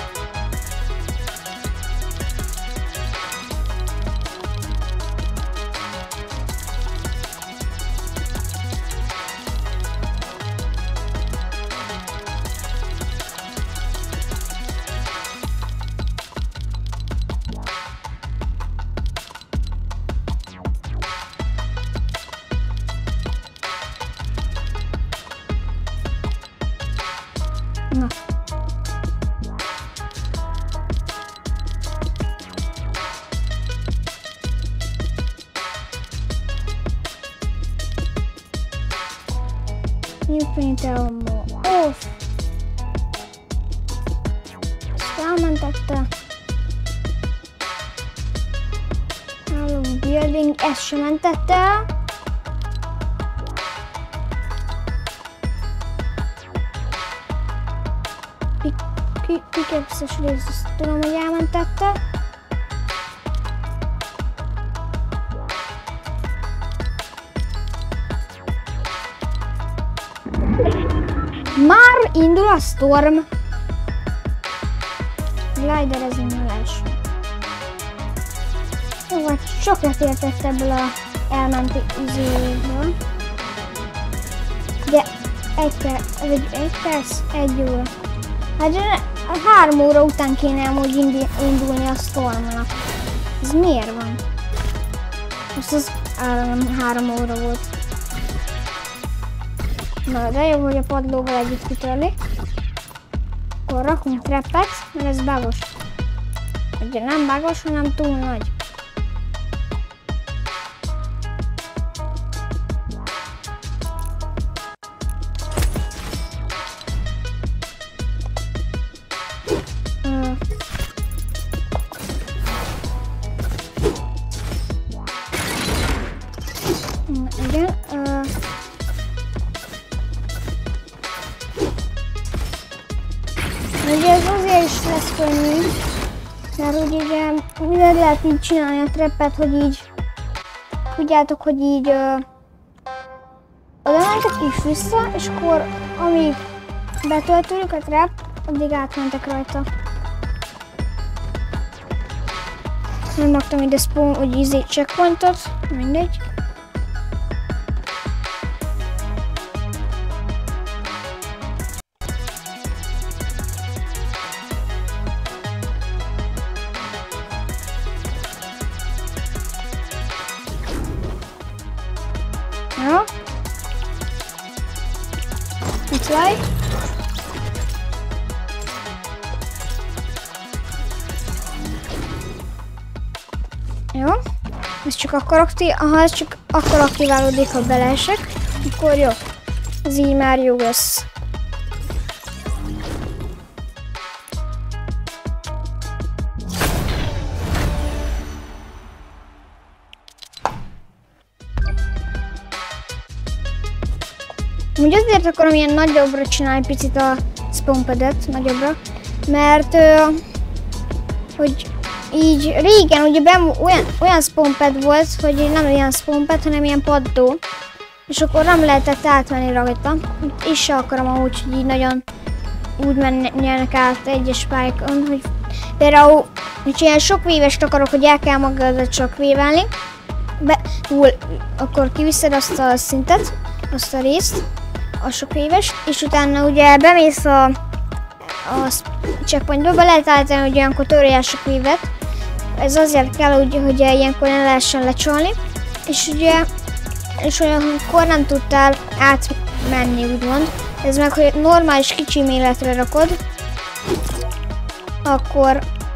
Na. New paint elmo. Off. Ezt elmentette. Hello building, ezt sem mentette el. Pikepszes rész, azt tudom, hogy elmentette. Már indul a Storm. Gliderezünk a első. Jó, vagy sok letértett ebből a elmenti izéből. De egy perc, egy, egy perc, egy óra. Hát három óra után kéne amúgy indulni a Stormnak. Ez miért van? Most az áram három óra volt. Na, de jó, hogy a padlóval együtt kitörli. Akkor rakunk trappet, mert ez bagos. Ugye nem bagos, hanem túl nagy. Igen. Uh, ugye ez azért is lesz könnyű, mert úgy ugye mindent lehet így csinálni a trappet, hogy így, tudjátok, hogy így uh, oda mentek is vissza, és akkor amíg betöltődik a trap, addig átmentek rajta. Nem raktam ide spawn, hogy izé checkpointot, mindegy. Ja. Itt vagy. Jó. Ez csak akkor aktív, aha, ez csak akkor aktiválódik, ha beleesek. Akkor jó. Ez így már jó lesz. Úgy azért akarom ilyen nagyobbra csinálni picit a spawnpadet, nagyobbra, mert uh, hogy így régen ugye ben, olyan, olyan spawnpad volt, hogy nem olyan spawnpad, hanem ilyen paddó, és akkor nem lehetett átmenni rajta, és se akarom amúgy, hogy így nagyon úgy menjenek át egyes pályákon, hogy például, hogy ilyen sok vívest akarok, hogy el kell magadat csak vévelni, be, túl, akkor kiviszed azt a szintet, azt a részt, a sok éves, és utána ugye bemész a, a checkpointba, be lehet állítani, hogy olyankor törje el sok évet, ez azért kell, hogy ugye ilyenkor ne lehessen lecsalni, és ugye, és olyankor nem tudtál átmenni, úgymond. Ez meg, hogy normális kicsi méretre rakod, akkor...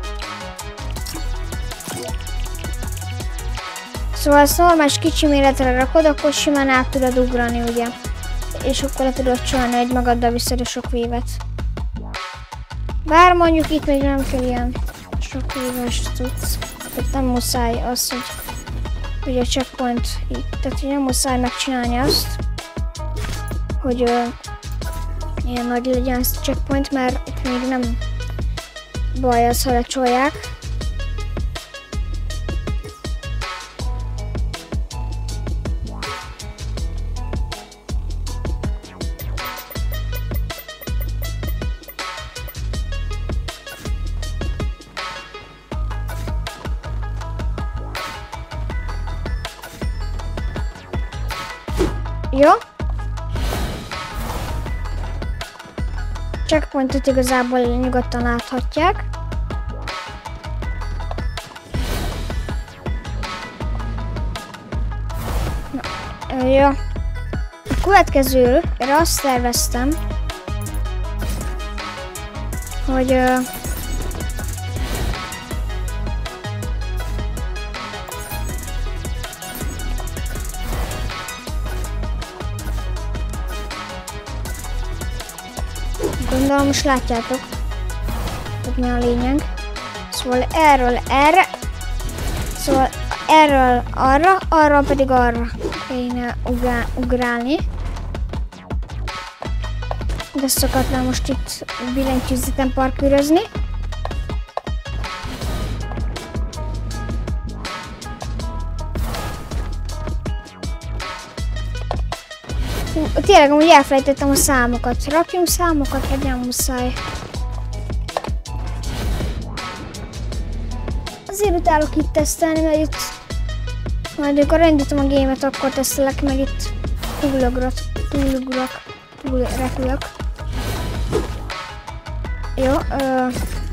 Szóval ezt normális kicsi méretre rakod, akkor simán át tudod ugrani, ugye. És akkor le tudod csalni, hogy magaddal viszed a sok vévet. Bár mondjuk itt még nem kell ilyen sok véves tudsz. Tehát nem muszáj az, hogy, hogy a checkpoint itt. Tehát nem muszáj megcsinálni azt, hogy ö, ilyen nagy legyen ez a checkpoint, mert itt még nem baj az, ha lecsolják. Jó. Checkpointot igazából nyugodtan láthatják. Na, jó. A következőre azt terveztem, hogy uh, gondolom most látjátok, hogy mi a lényeg. Szóval erről erre, szóval erről arra, arról pedig arra kéne ugrál, ugrálni. De szokatlan most itt billentyűzeten parkőrözni. Tényleg amúgy elfelejtettem a számokat. Rakjunk számokat, vagy nem muszáj. Azért utálok itt tesztelni, mert itt majd amikor rendítem a gémet, akkor tesztelek, meg itt túlugrok, túlugrok, túlrepülök. Jó, ö...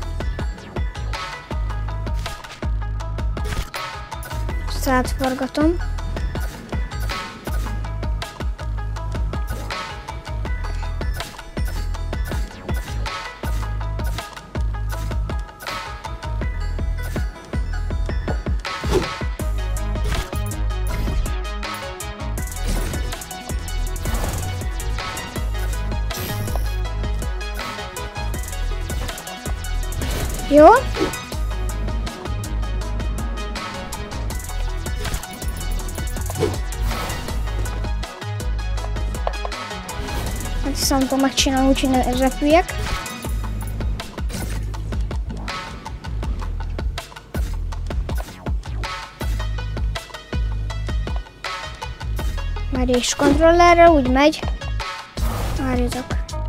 ezt átforgatom. Jó. Ezt hiszem, akkor megcsinálom úgy, hogy ne repüljek. Már is kontrollerre úgy megy. Várjatok.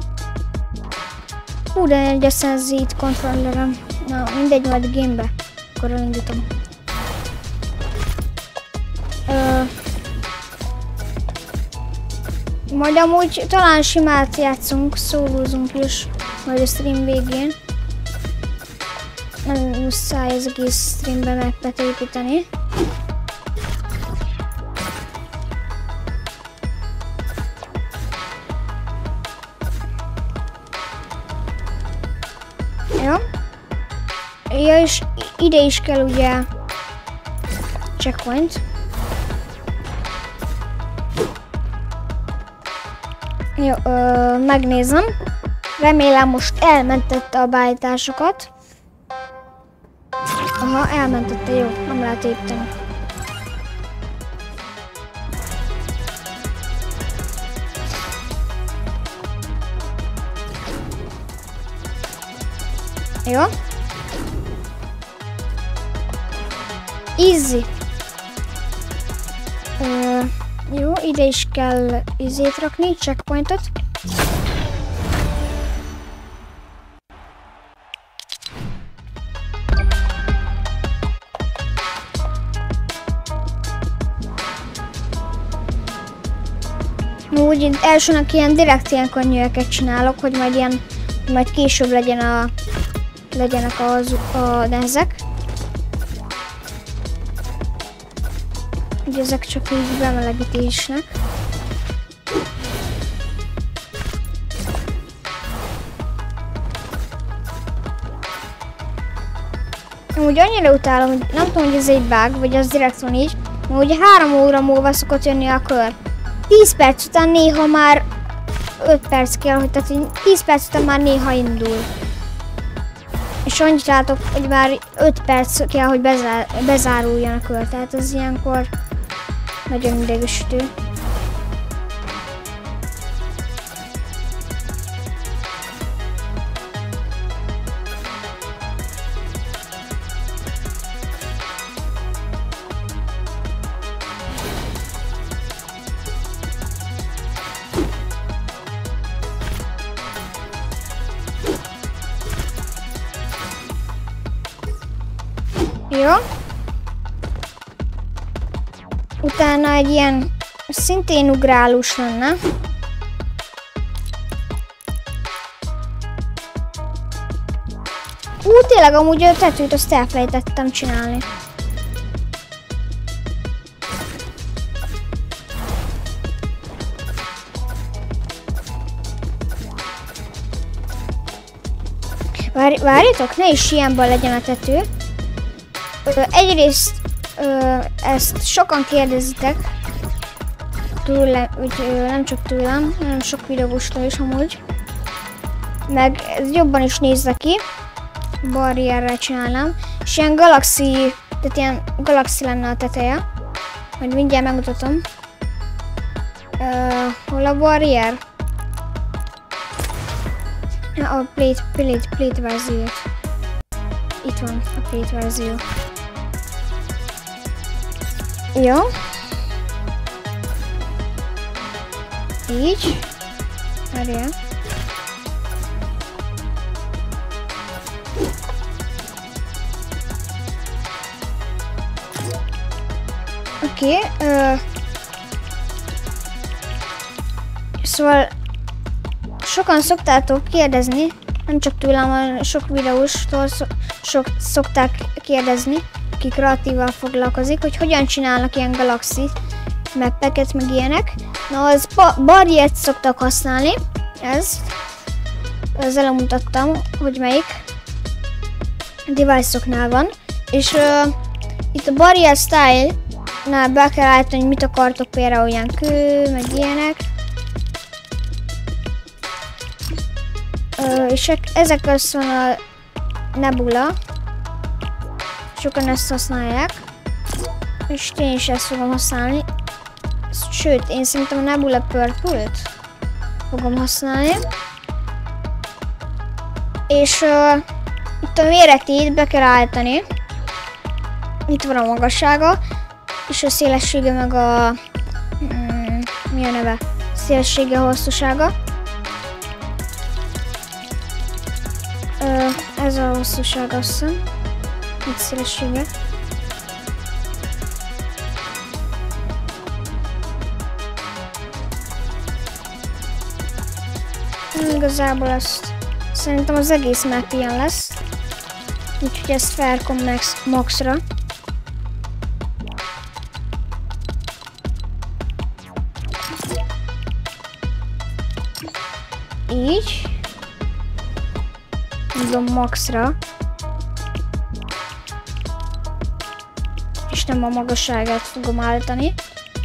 Hú, de egy eszenzít kontrollerem. Na, mindegy, majd a gamebe. Akkor elindítom. Ö... Majd amúgy talán simát játszunk, szólózunk is. Majd a stream végén. Nem muszáj az egész streambe meppet építeni. Jó. Ja, és ide is kell ugye checkpoint. Jó, ö, megnézem. Remélem most elmentette a beállításokat. Aha, elmentette, jó, nem lehet építeni. Jó. Easy. Ö, jó, ide is kell izét rakni, checkpointot. Úgy elsőnek ilyen direkt ilyen könnyűeket csinálok, hogy majd ilyen, majd később legyen a, legyenek az, a nehezek. Ugye ezek csak így bemelegítésnek. Úgy annyira utálom, hogy nem tudom, hogy ez egy bug, vagy az direkt van így, mert ugye három óra múlva szokott jönni a kör. tíz perc után néha már öt perc kell, hogy tehát tíz perc után már néha indul. És annyit látok, hogy már öt perc kell, hogy bezár, bezáruljon a kör, tehát ez ilyenkor nagyon idegesítő. Jó. Utána egy ilyen szintén ugrálós lenne. Ú, tényleg amúgy a tetőt azt elfelejtettem csinálni. Várj, várjatok, ne is ilyenben legyen a tető. Egyrészt ö, ezt sokan kérdezitek tőle, úgy, ö, nem csak tőlem, hanem sok videóstól is amúgy. Meg ez jobban is nézze ki, barrierrel csinálnám, és ilyen galaxi, tehát ilyen galaxi lenne a teteje. Majd mindjárt megmutatom. Ö, hol a barrier? A plate, plate, plate verziót. Itt van a plate verzió. Jó. Így. Várjál. Oké. Okay, uh, szóval sokan szoktátok kérdezni, nem csak tőlem, hanem sok videóstól szok, sok szokták kérdezni, aki kreatívval foglalkozik, hogy hogyan csinálnak ilyen galaxy mappeket, meg ilyenek. Na, az ba barriert szoktak használni, ez. Ezzel mutattam, hogy melyik device-oknál van. És uh, itt a barrier style-nál be kell állítani, hogy mit akartok, például ilyen kő, meg ilyenek. Uh, és ezek közt van a nebula. Sokan ezt használják. És én is ezt fogom használni. Sőt, én szerintem a Nebula Purple-t fogom használni. És uh, itt a méretét be kell állítani. Itt van a magassága. És a szélessége meg a... Mm, mi a neve? Szélessége, hosszúsága. Uh, ez a hosszúság, azt hiszem. Itt szélessége. Igazából ezt szerintem az egész map ilyen lesz. Úgyhogy ezt felrakom max, maxra. Így. Mondom maxra. És nem a magasságát fogom állítani.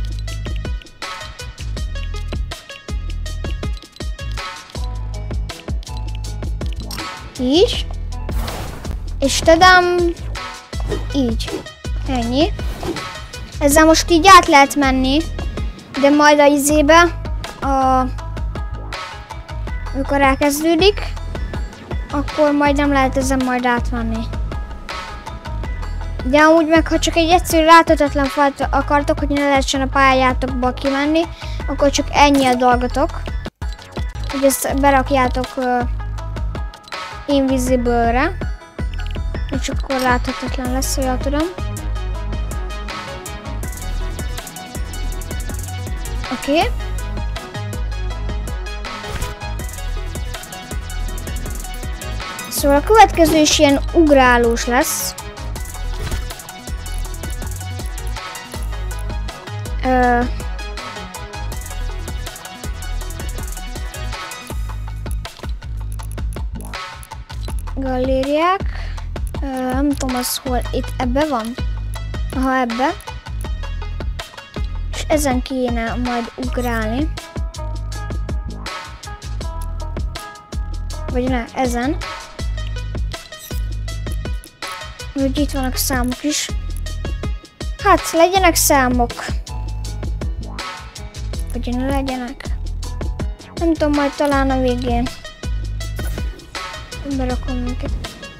Így. És tadám! Így. Ennyi. Ezzel most így át lehet menni, de majd a izébe, a... amikor elkezdődik, akkor majd nem lehet ezen majd átmenni. De amúgy meg, ha csak egy egyszerű láthatatlan falt akartok, hogy ne lehessen a pályátokba kimenni, akkor csak ennyi a dolgotok. Hogy ezt berakjátok uh, Invisible-re. És akkor láthatatlan lesz, hogy jól tudom. Oké. Okay. Szóval a következő is ilyen ugrálós lesz. Ö, galériák. Ö, nem tudom az hol. Itt ebbe van? Aha, ebbe. És ezen kéne majd ugrálni. Vagy ne, ezen. Úgy itt vannak számok is. Hát, legyenek számok. Vagy ne legyenek. Nem tudom, majd talán a végén. Berakom minket.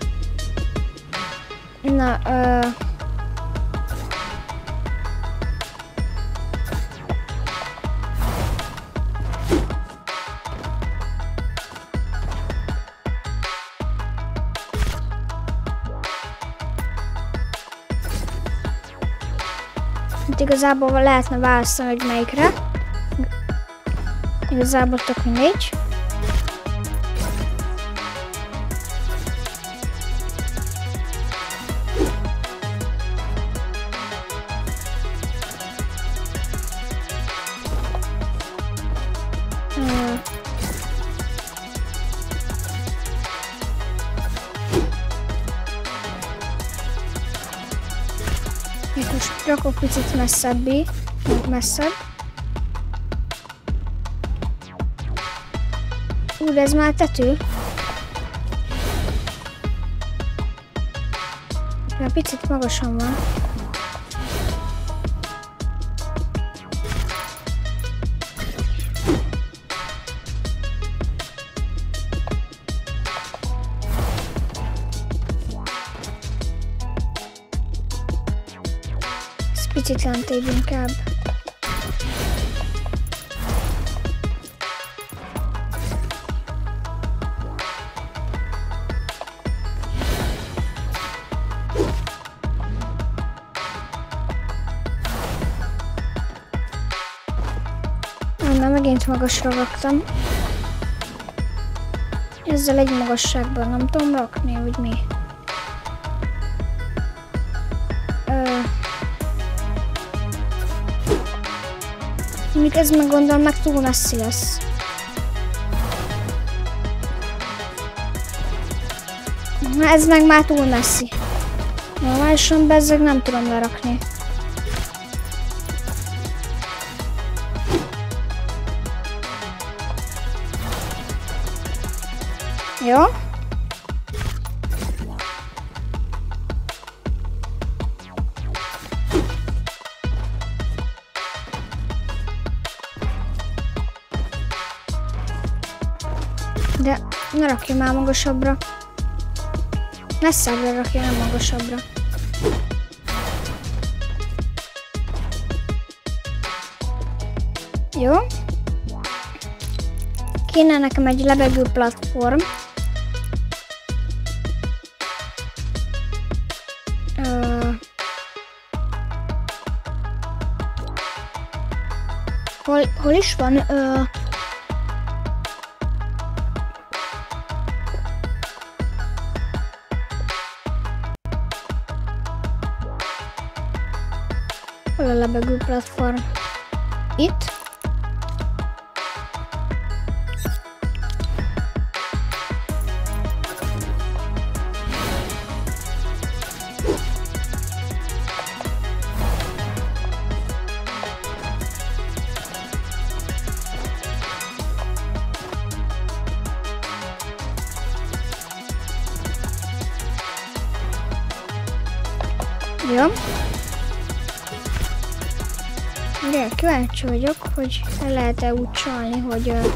Na, ö... itt igazából lehetne választani, hogy melyikre. Igazából tök mindegy. Most rakok picit messzebbé, messzebb. Ú, de ez már tető. Már picit magasan van. Picit lentébb inkább. Na, megint magasra raktam. Ezzel egy magasságban nem tudom rakni, hogy mi. Még ez meg gondolom meg túl messzi lesz. Na ez meg már túl messzi. Normálisan bezzeg nem tudom lerakni. Jó? De ne rakja már magasabbra. Messzebbre rakja, nem magasabbra. Jó. Kéne nekem egy lebegő platform. Uh, hol, hol is van? Uh, hol a lebegő platform? Itt? Jó. De kíváncsi vagyok, hogy el lehet-e úgy csalni, hogy uh,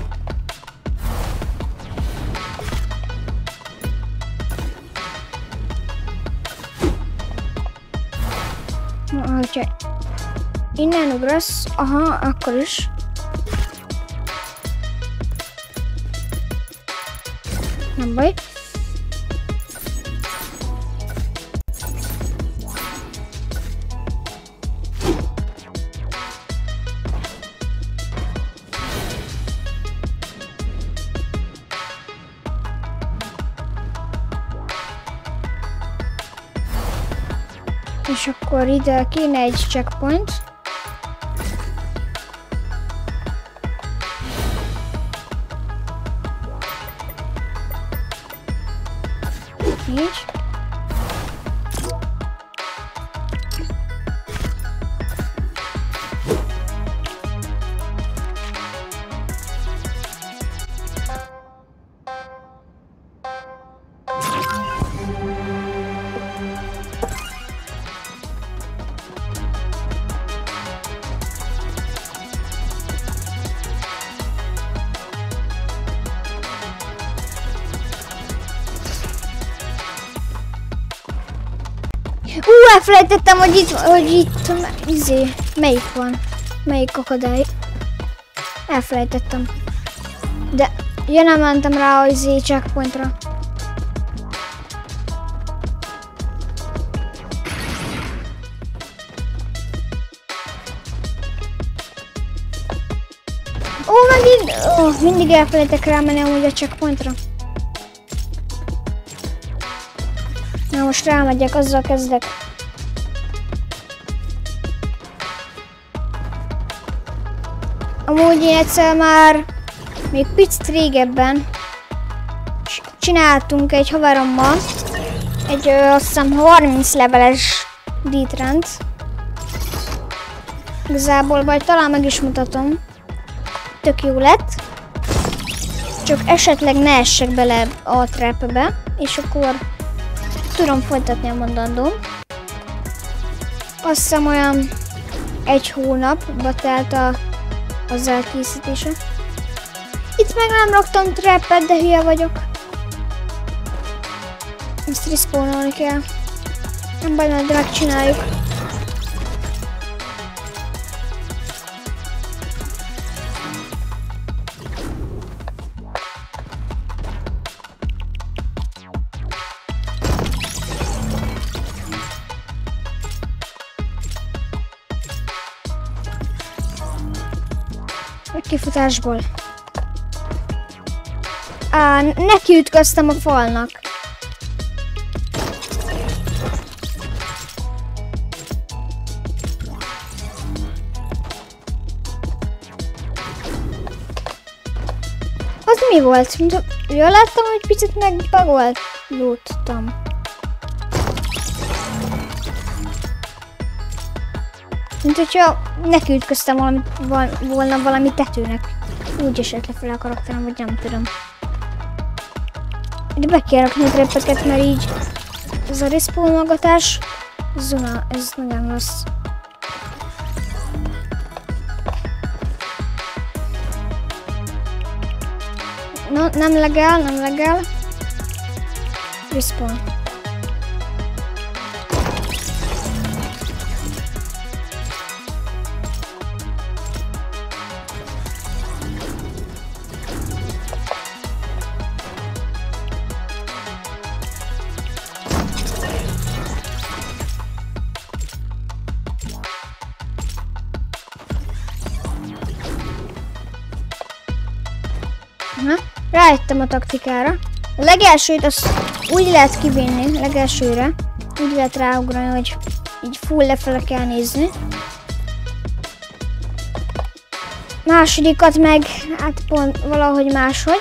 na, hogyha innen ugrasz, aha, akkor is. Nem baj. És akkor ide kéne egy checkpoint. elfelejtettem, hogy itt, hogy itt, izé, melyik van? Melyik akadály? Elfelejtettem. De, ja, nem mentem rá az izé checkpointra. Ó, megint, ó, mindig elfelejtek rámenni amúgy a checkpointra. Na most rámegyek, azzal kezdek. Amúgy én egyszer már még picit régebben csináltunk egy haverommal egy ö, azt hiszem harminc leveles D-trend. Igazából vagy talán meg is mutatom. Tök jó lett. Csak esetleg ne essek bele a trapbe, és akkor tudom folytatni a mondandóm. Azt hiszem olyan egy hónapba telt a, az elkészítése. Itt meg nem raktam trappet, de hülye vagyok. Ezt respawnolni kell. Nem baj, de megcsináljuk. Kifutásból. Á, neki ütköztem a falnak. Az mi volt? Jól láttam, hogy picit megbagoltam. Mint hogyha neki ütköztem valami, val, volna valami tetőnek. Úgy esett le fel a karakterem, vagy nem tudom. De be kell rakni a trappeket, mert így ez a respawnolgatás, ez, ez nagyon rossz. No, nem legál, nem legál. Respawn. Rájöttem a taktikára. A legelsőt azt úgy lehet kivinni, legelsőre. Úgy lehet ráugrani, hogy így full lefele kell nézni. Másodikat meg, hát pont valahogy máshogy.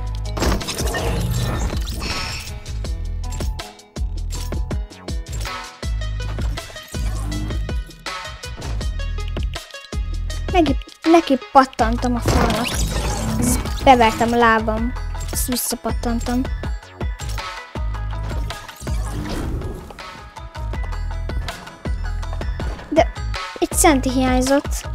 Neki, neki pattantam a falnak. Bevertem a lábam, ezt visszapattantam. De egy centi hiányzott.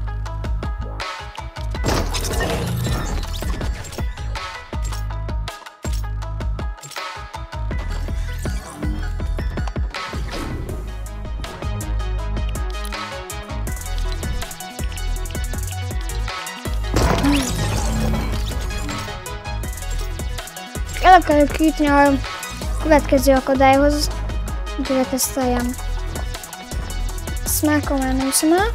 El akarok jutni a következő akadályhoz, úgyhogy teszteljem. Ezt már komolyan nem hiszem el.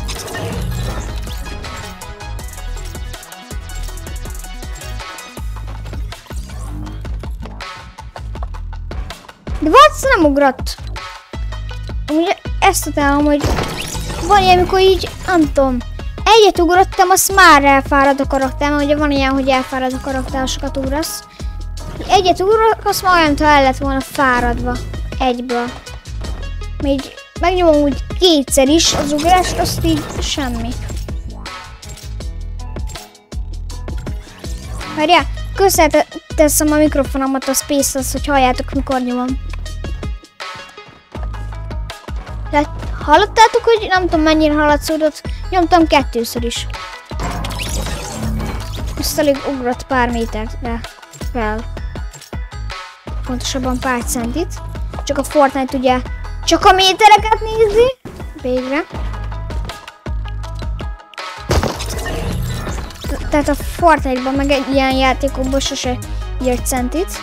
De valószínűleg nem ugrott. Ugye ezt utálom, hogy van ilyen, amikor így, nem tudom, egyet ugrottam, azt már elfárad a karakter, mert ugye van ilyen, hogy elfárad a karakter, sokat ugrasz. Egyet ugrok, azt már olyan, ha el lett volna fáradva egyből. Még megnyomom úgy kétszer is az ugrást, azt így semmi. Várjál, köszönheteszem a mikrofonomat a Space-hez, hogy halljátok, mikor nyomom. De hallottátok, hogy nem tudom mennyire hallatszódott, nyomtam kettőször is. Azt alig ugrott pár méterre fel. Pontosabban pár centit. Csak a Fortnite ugye Csak a métereket nézi. Végre. Tehát a Fortnite-ban meg egy ilyen játékokban sose írt centit.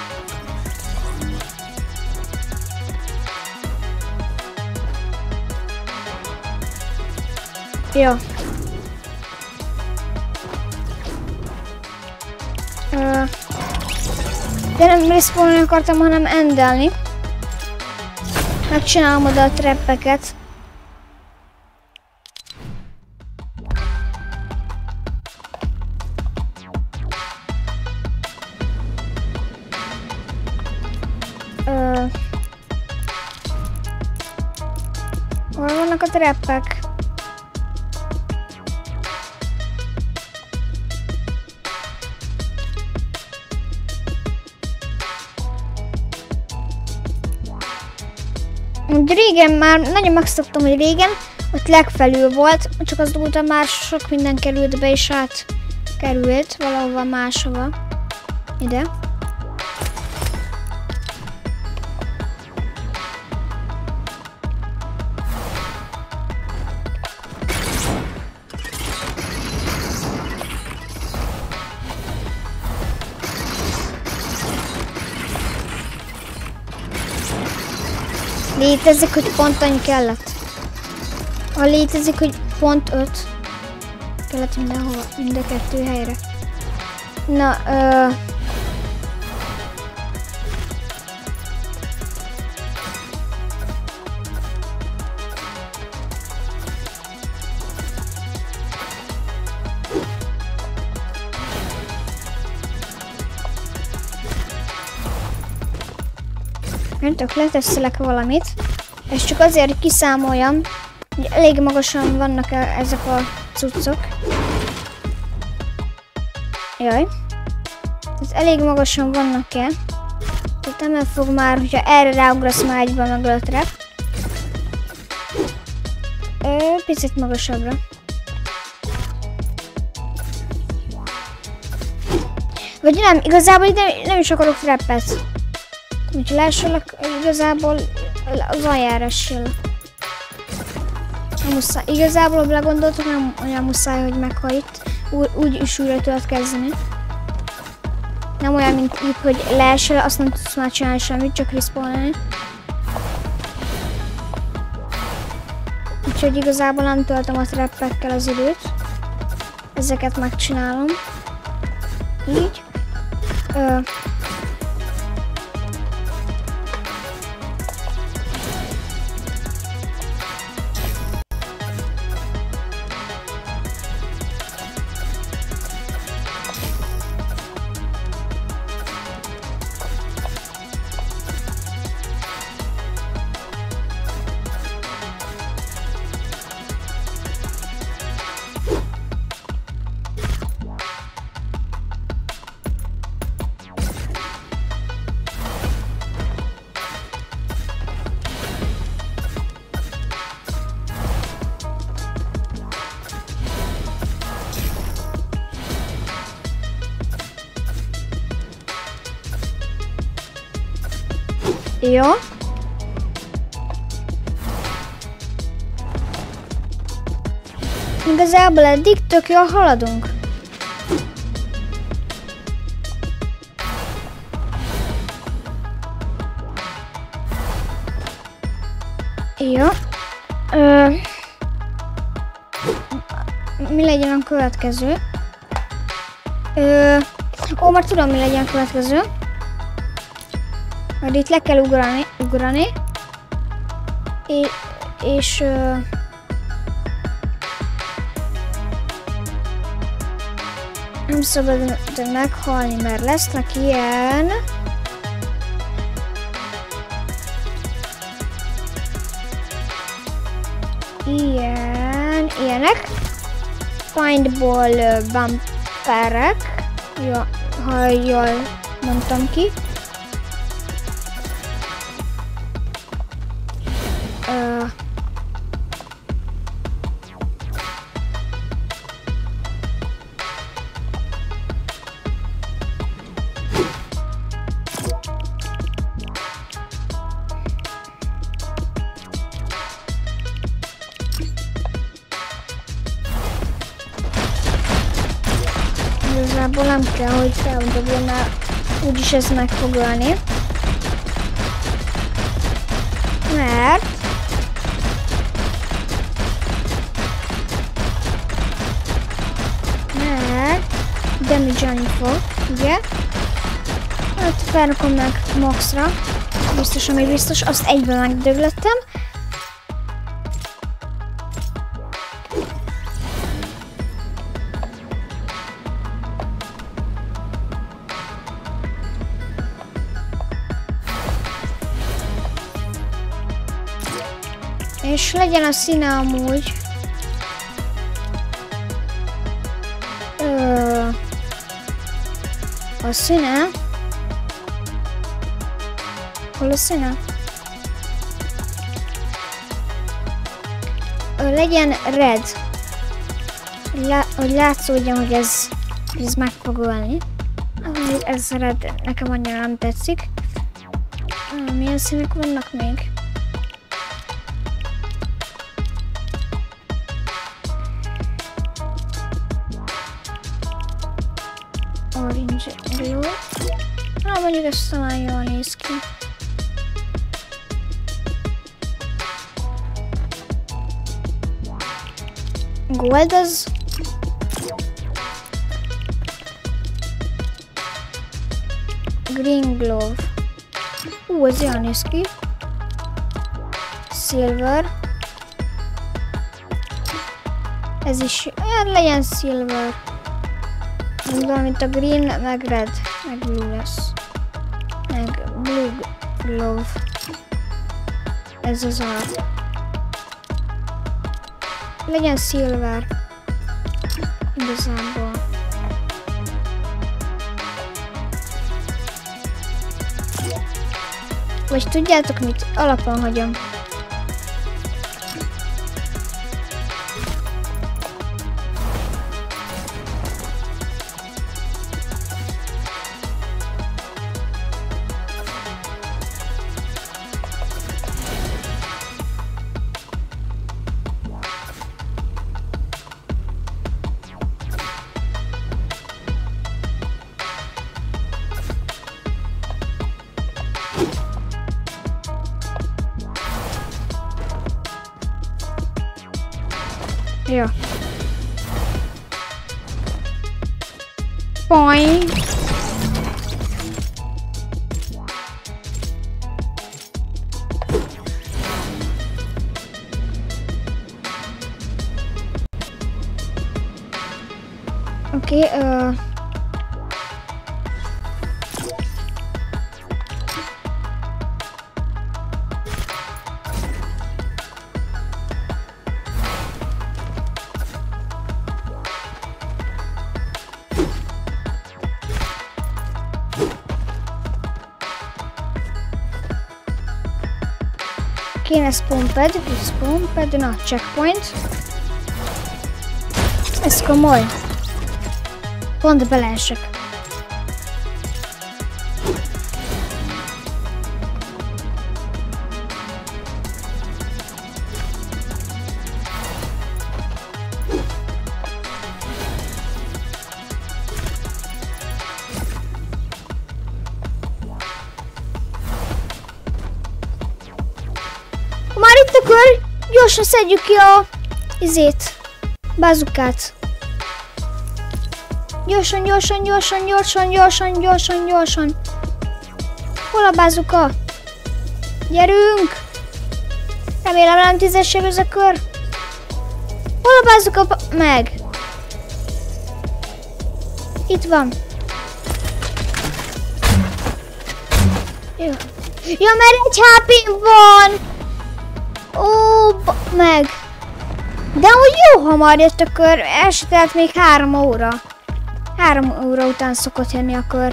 Jó. Uh, de nem respawnolni akartam, hanem endelni. Megcsinálom oda a trappeket. Uh, hol vannak a trappek? Régen már, nagyon megszoktam, hogy régen ott legfelül volt, csak azóta már sok minden került be, és át került valahova máshova. Ide. Létezik, hogy pont annyi kellett. Ha létezik, hogy pont öt kellett mindenhova, mind a kettő helyre. Na, ö... nem tudok, letesztelek valamit, és csak azért, hogy kiszámoljam, hogy elég magasan vannak -e ezek a cuccok. Jaj. Tehát elég magasan vannak-e. Tehát nem fog már, hogyha erre ráugrasz, már egyben megöl a trap. Ö, picit magasabbra. Vagy nem, igazából nem, nem is akarok trappet. Úgyhogy lássalak, igazából az aljára essél. Nem muszáj. Igazából belegondoltok, nem olyan muszáj, hogy meghal itt. Úgy, úgy is újra tudod kezdeni. Nem olyan, mint itt, hogy leesel, azt nem tudsz már csinálni semmit, csak respawnolni. Úgyhogy igazából nem töltöm a trappekkel az időt. Ezeket megcsinálom. Így. Ö, Jó. Igazából eddig tök jól haladunk. Jó. Ö, mi legyen a következő? Ö, ó, már tudom, mi legyen a következő. Majd itt le kell ugrani, ugrani. És, és ö, nem szabad meghalni, mert lesznek ilyen ilyen, ilyenek paintball bumperek, ja, ha jól mondtam ki. Uh, Igazából nem kell, hogy feldobjam, mert úgyis ez meg fog ölni. Mert... Mert... damage-elni fog, ugye? Hát felrakom meg maxra. Biztos, ami biztos, azt egyben megdöglöttem. És legyen a színe amúgy. Ö, a színe. Hol a színe? Ö, legyen red. Lá, hogy látszódjon, hogy ez, ez meg fog ölni. Ez red nekem annyira nem tetszik. Ö, milyen színek vannak még? Orange blue. Ah, mondjuk ez talán jól néz ki. Gold az... Green glove. Ú, ez jól néz ki. Silver. Ez is... Ja, legyen silver. Valamint a green, meg red, meg blue lesz. Meg blue glove. Ez az alap. Legyen silver. Igazából. Vagy tudjátok mit? Alapon hagyom. Ja. Boing. Oké, okay, uh... kéne spawnpad, spawnpad, na, checkpoint. Ez komoly. Pont beleesek. Már itt a kör, gyorsan szedjük ki a izét, bazukát. Gyorsan, gyorsan, gyorsan, gyorsan, gyorsan, gyorsan, gyorsan. Hol a bazuka? Gyerünk! Remélem nem tízesség ez a kör. Hol a bazuka? Meg! Itt van. Jó. Ja, mert egy há pé van! Ó, meg! De úgy jó hamar jött a kör, el se telt még három óra. Három óra után szokott jönni a kör.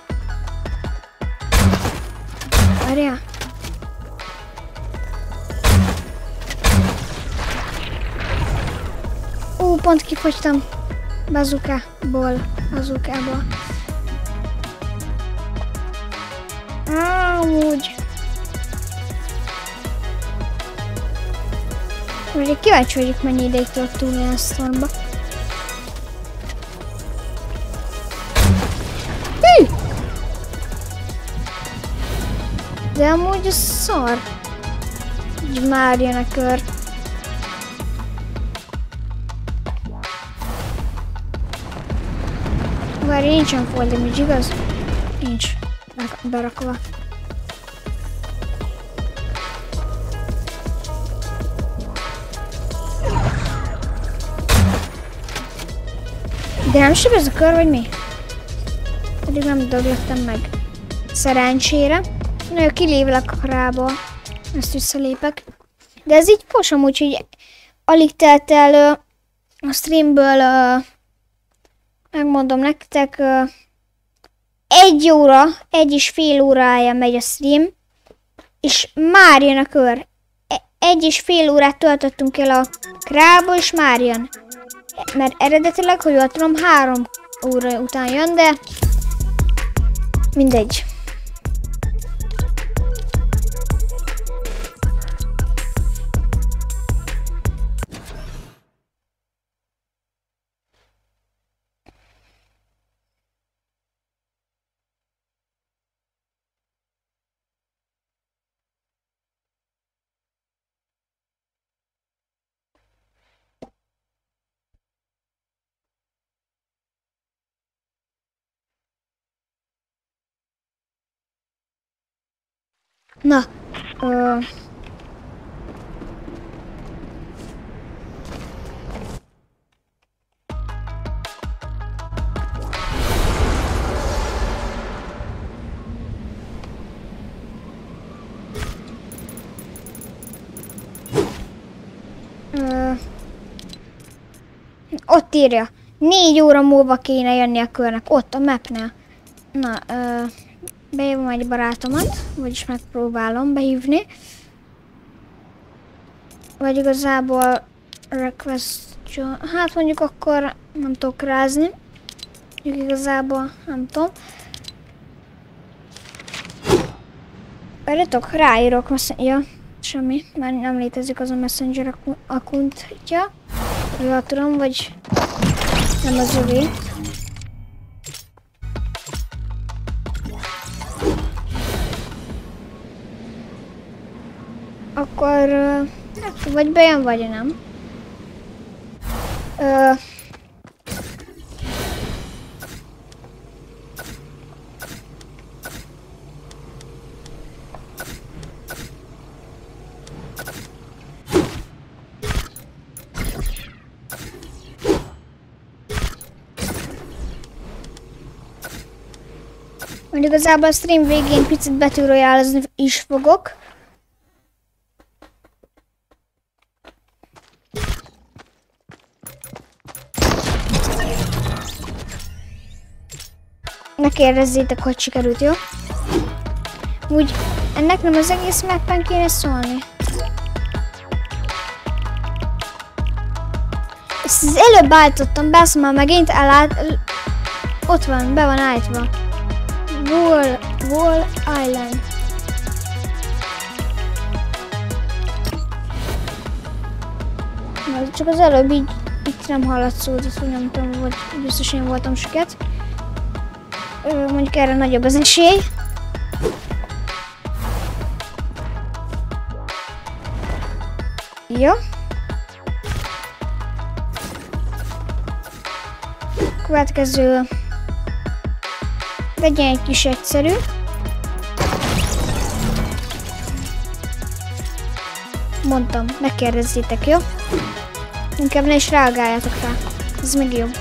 Várjál. Ó, pont kifogytam. Bazukából. Bazukából. Amúgy. Most kíváncsi vagyok, mennyi ideig tudok túlni a sztormba. De amúgy az szar. Így már jön a kör. Várj, nincsen fall damage, igaz? Nincs berakva. De nem seb ez a kör, vagy mi? Pedig nem döglöttem meg. Szerencsére. Na jó, kilévelek a krából. Ezt visszalépek. De ez így fos amúgy, hogy alig telt el uh, a streamből, uh, megmondom nektek, uh, egy óra, egy és fél órája megy a stream, és már jön a kör. Egy és fél órát töltöttünk el a krából, és már jön. Mert eredetileg, hogy jól tudom, három óra után jön, de mindegy. Na, ö... Ö... Ott írja, négy óra múlva kéne jönni a körnek, ott a mapnél. Na, ö... Behívom egy barátomat, vagyis megpróbálom behívni. Vagy igazából request, hát mondjuk akkor nem tudok rázni. Mondjuk igazából nem tudom. Várjatok, ráírok, ja, semmi, már nem létezik az a Messenger accountja. Jól tudom, vagy nem az övé. Akkor uh, vagy bejön, vagy nem. Uh, Majd igazából a stream végén picit betűrojálozni is fogok. Ne kérdezzétek, hogy sikerült, jó? Úgy, ennek nem az egész mappen kéne szólni. Ezt az előbb állítottam, be, már megint elállt... Ott van, be van állítva. Wall, Wall Island. Na, csak az előbb így, itt nem hallatszódott, hogy nem tudom, hogy biztos én voltam süket. Mondjuk erre nagyobb az esély. Jó. Következő. Legyen egy kis egyszerű. Mondtam, ne kérdezzétek, jó? Inkább ne is reagáljátok rá. Ez még jobb.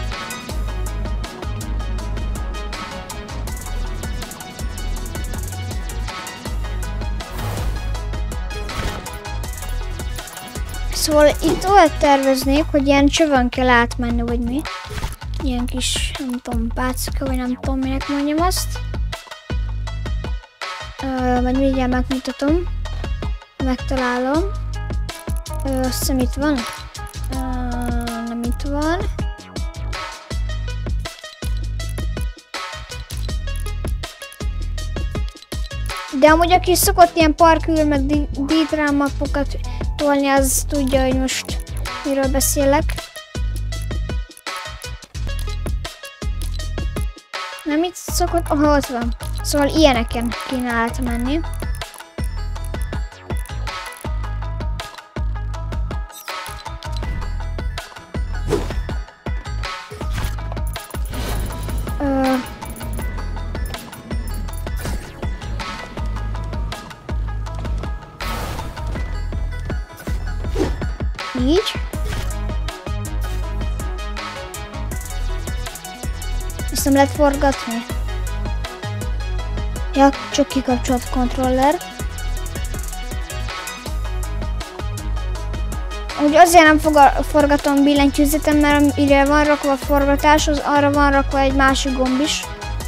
Szóval itt olyat terveznék, hogy ilyen csövön kell átmenni, vagy mi. Ilyen kis, nem tudom, pácka, vagy nem tudom, minek mondjam azt. Ö, vagy mindjárt megmutatom. Megtalálom. Ö, azt hiszem itt van. Ö, nem itt van. De amúgy aki szokott ilyen parkour meg D-Tram mappokat tolni, az tudja, hogy most miről beszélek. Nem itt szokott? Aha, ott van. Szóval ilyeneken kéne átmenni. Így. Ezt nem lehet forgatni. Ja, csak kikapcsolt kontroller. Úgy azért nem forgatom billentyűzetem, mert ide van rakva a forgatás, az arra van rakva egy másik gomb is.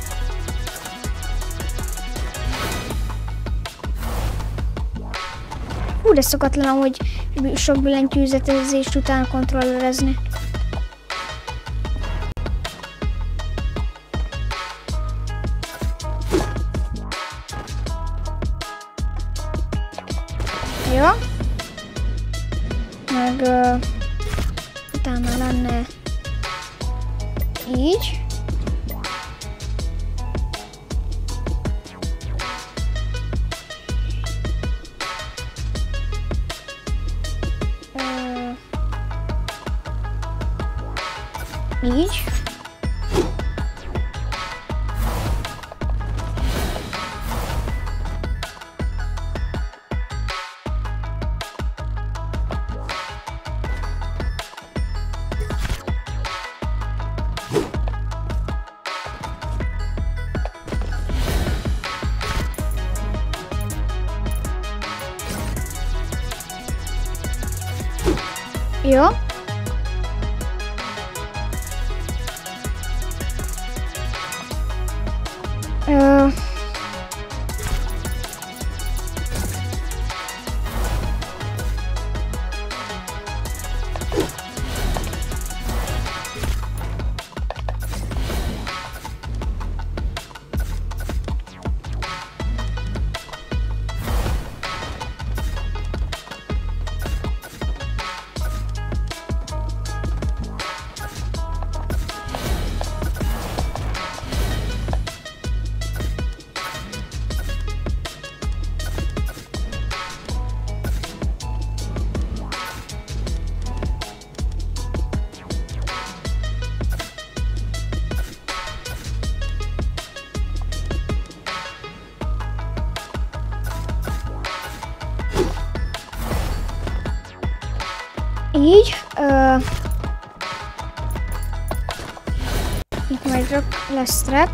Hú, de szokatlan amúgy sok billentyűzetezés után kontrollerezni. Jó. Meg uh, utána lenne így. Uh, így. Jó. Ö... Így. Uh, itt majd rak, lesz strap.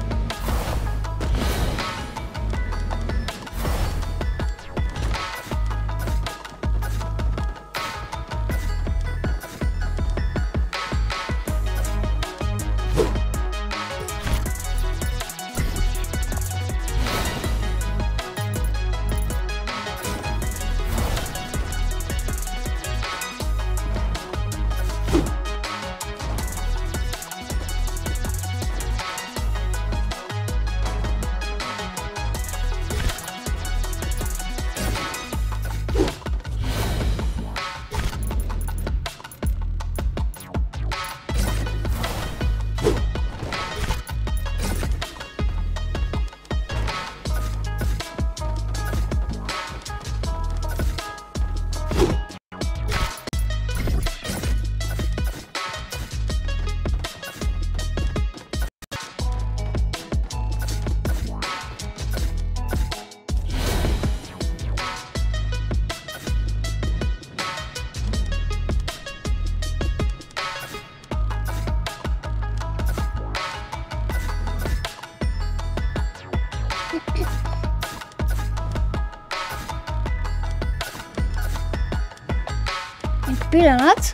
Egy pillanat.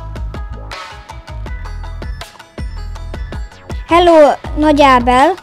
Hello, Nagy Ábel.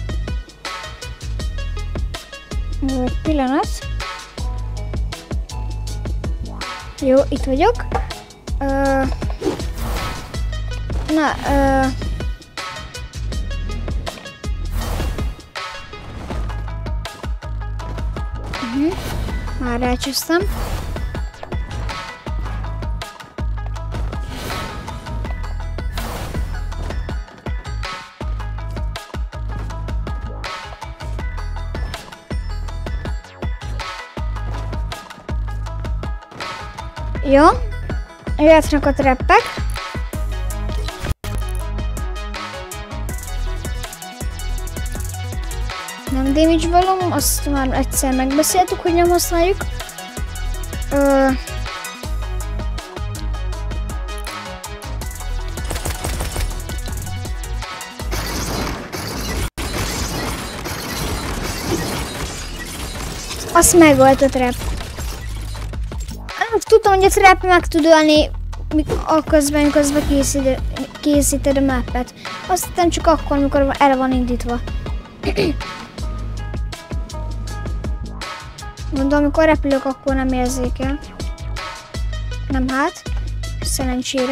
Egy pillanat. Jó, itt vagyok. Uh, na, uh, uh-huh. Már rácsúsztam. Jó, jöhetnek a treppek. Nem damage balom, azt már egyszer megbeszéltük, hogy nem használjuk. Ö... Azt megölt a trap. Tudtam, hogy a trap meg tud ölni közben, miközben készíted, készíted a mappet. Azt hittem csak akkor, amikor erre van indítva. Mondom, amikor repülök, akkor nem érzékel. Nem hát. Szerencsére.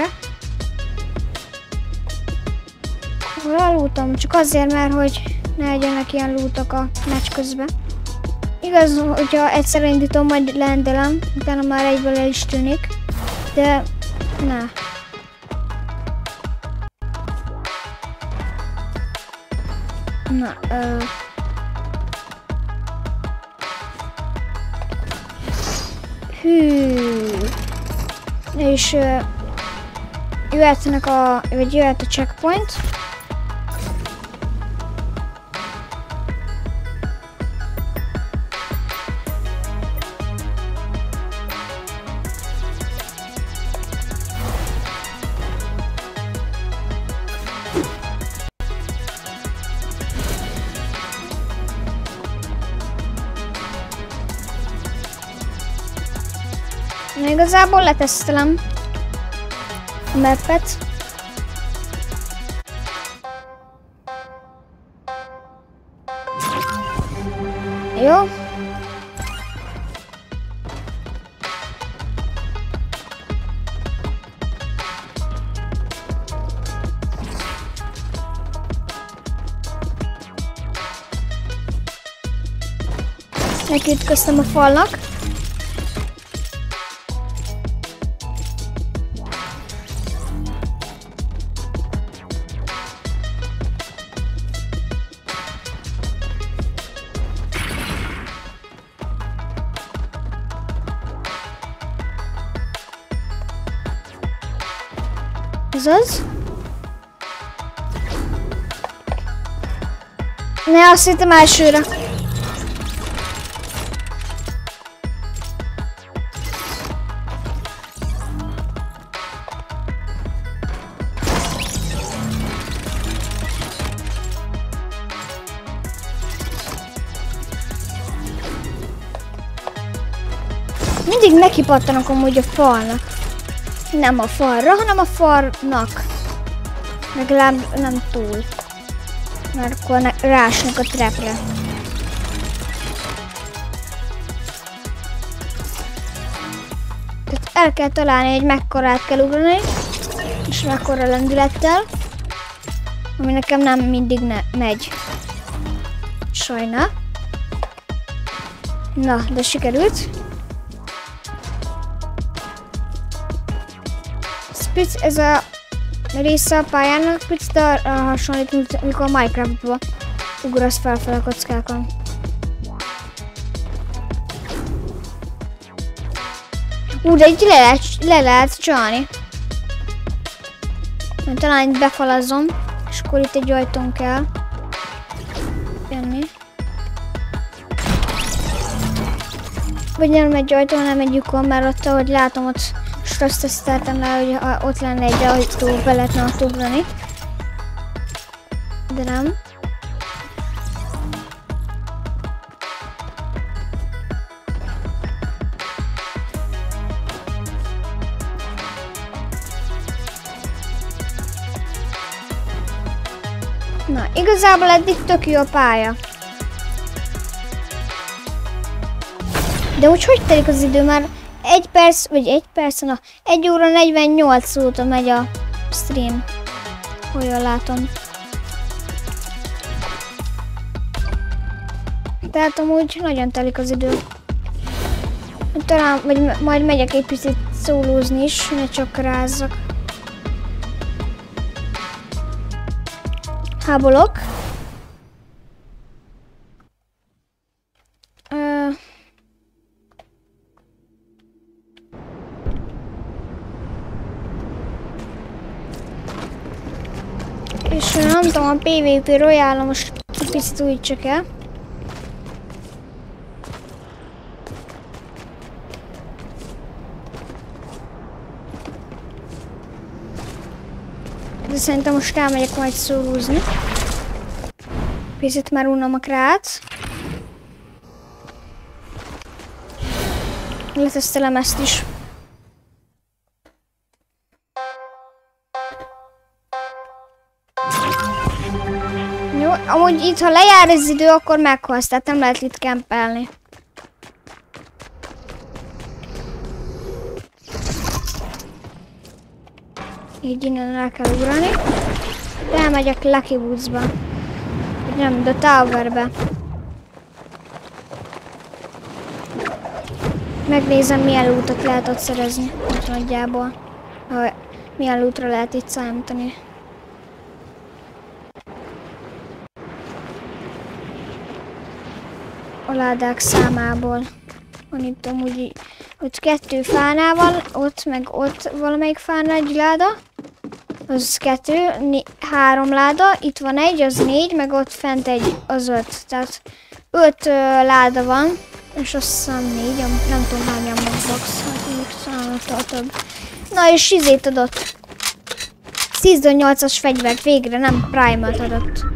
Lootom, csak azért, mert hogy ne legyenek ilyen lootok a meccs közben. Igaz, hogyha egyszer indítom, majd lendelem, utána már egyből el is tűnik, de ne. Na, ö... Hű... És ö... jöhetnek a... vagy jöhet a checkpoint. Na, igazából letesztelem a mappet. Jó. Nekiütköztem a falnak. Ez az? Ne, azt hittem elsőre. Mindig nekipattanok amúgy a falnak. Nem a falra, hanem a falnak. Legalább nem túl. Mert akkor rásnak a trapre. Tehát el kell találni, hogy mekkorát kell ugrani. És mekkora lendülettel. Ami nekem nem mindig ne megy. Sajnál. Na, de sikerült. Ez a része a pályának picit arra hasonlít, mint amikor a Minecraftban ugrasz fel a kockákon. Ú, de így le lehet, le lehet csalni. Mert talán itt befalazom, és akkor itt egy ajtón kell jönni. Vagy nem egy ajtón, hanem egy lyukon, mert ott, ahogy látom, ott és azt teszteltem rá, hogy ott lenne egy ajtó, be lehetne ott ugrani. De nem. Na, igazából eddig tök jó a pálya. De úgy hogy telik az idő, már egy perc, vagy egy perc, na, egy óra negyvennyolc óta megy a stream. Olyan látom. Tehát amúgy nagyon telik az idő. Talán vagy majd megyek egy picit szólózni is, ne csak rázzak. Hábolok. Ö... És nem tudom, a pé vé pé Royale most egy picit újítsak el. De szerintem most elmegyek majd szólózni. Picit már unom a krát. Letesztelem ezt is. Jó, amúgy itt, ha lejár az idő, akkor meghalsz, tehát nem lehet itt kempelni. Így innen el kell ugrani. De elmegyek Lucky Woods-ba. Nem, de Towerbe. Megnézem, milyen lootot lehet ott szerezni. Ott nagyjából. Milyen lootra lehet itt számítani. A ládák számából. Van itt amúgy, ott kettő fánál van, ott meg ott valamelyik fánál egy láda. Az kettő, három láda, itt van egy, az négy, meg ott fent egy, az öt. Tehát öt uh, láda van, és azt hiszem négy, nem tudom hányan box, hát mondjuk talán több. Na és izét adott. Season nyolcas fegyvert végre, nem Primal-t adott.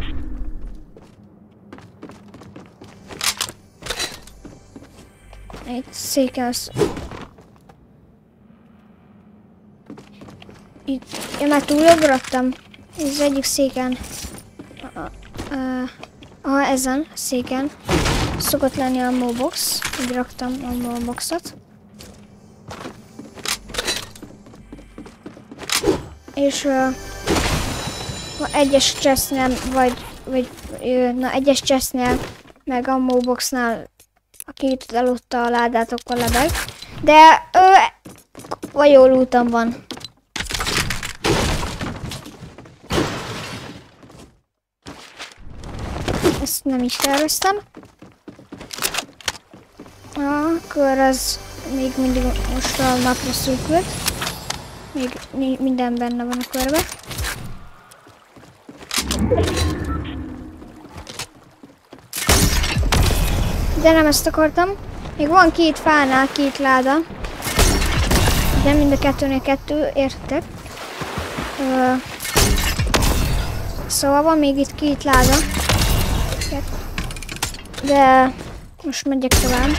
Egy széken az... Itt... Én már túlugrottam. Ez az egyik széken. Aha, ezen a széken. Szokott lenni a mobox. Így raktam a moboxot. És... Uh, egyes chestnél, vagy... vagy uh, na, egyes chestnél, meg a moboxnál aki itt eludta a ládát, akkor lebeg. De ő vagy jól úton van. Ezt nem is terveztem. Akkor az még mindig most a napra szűkült. Még minden benne van a körbe. De nem ezt akartam. Még van két fánál, két láda. De mind a kettőnél kettő, értek. Ö, szóval van még itt két láda. De most megyek tovább.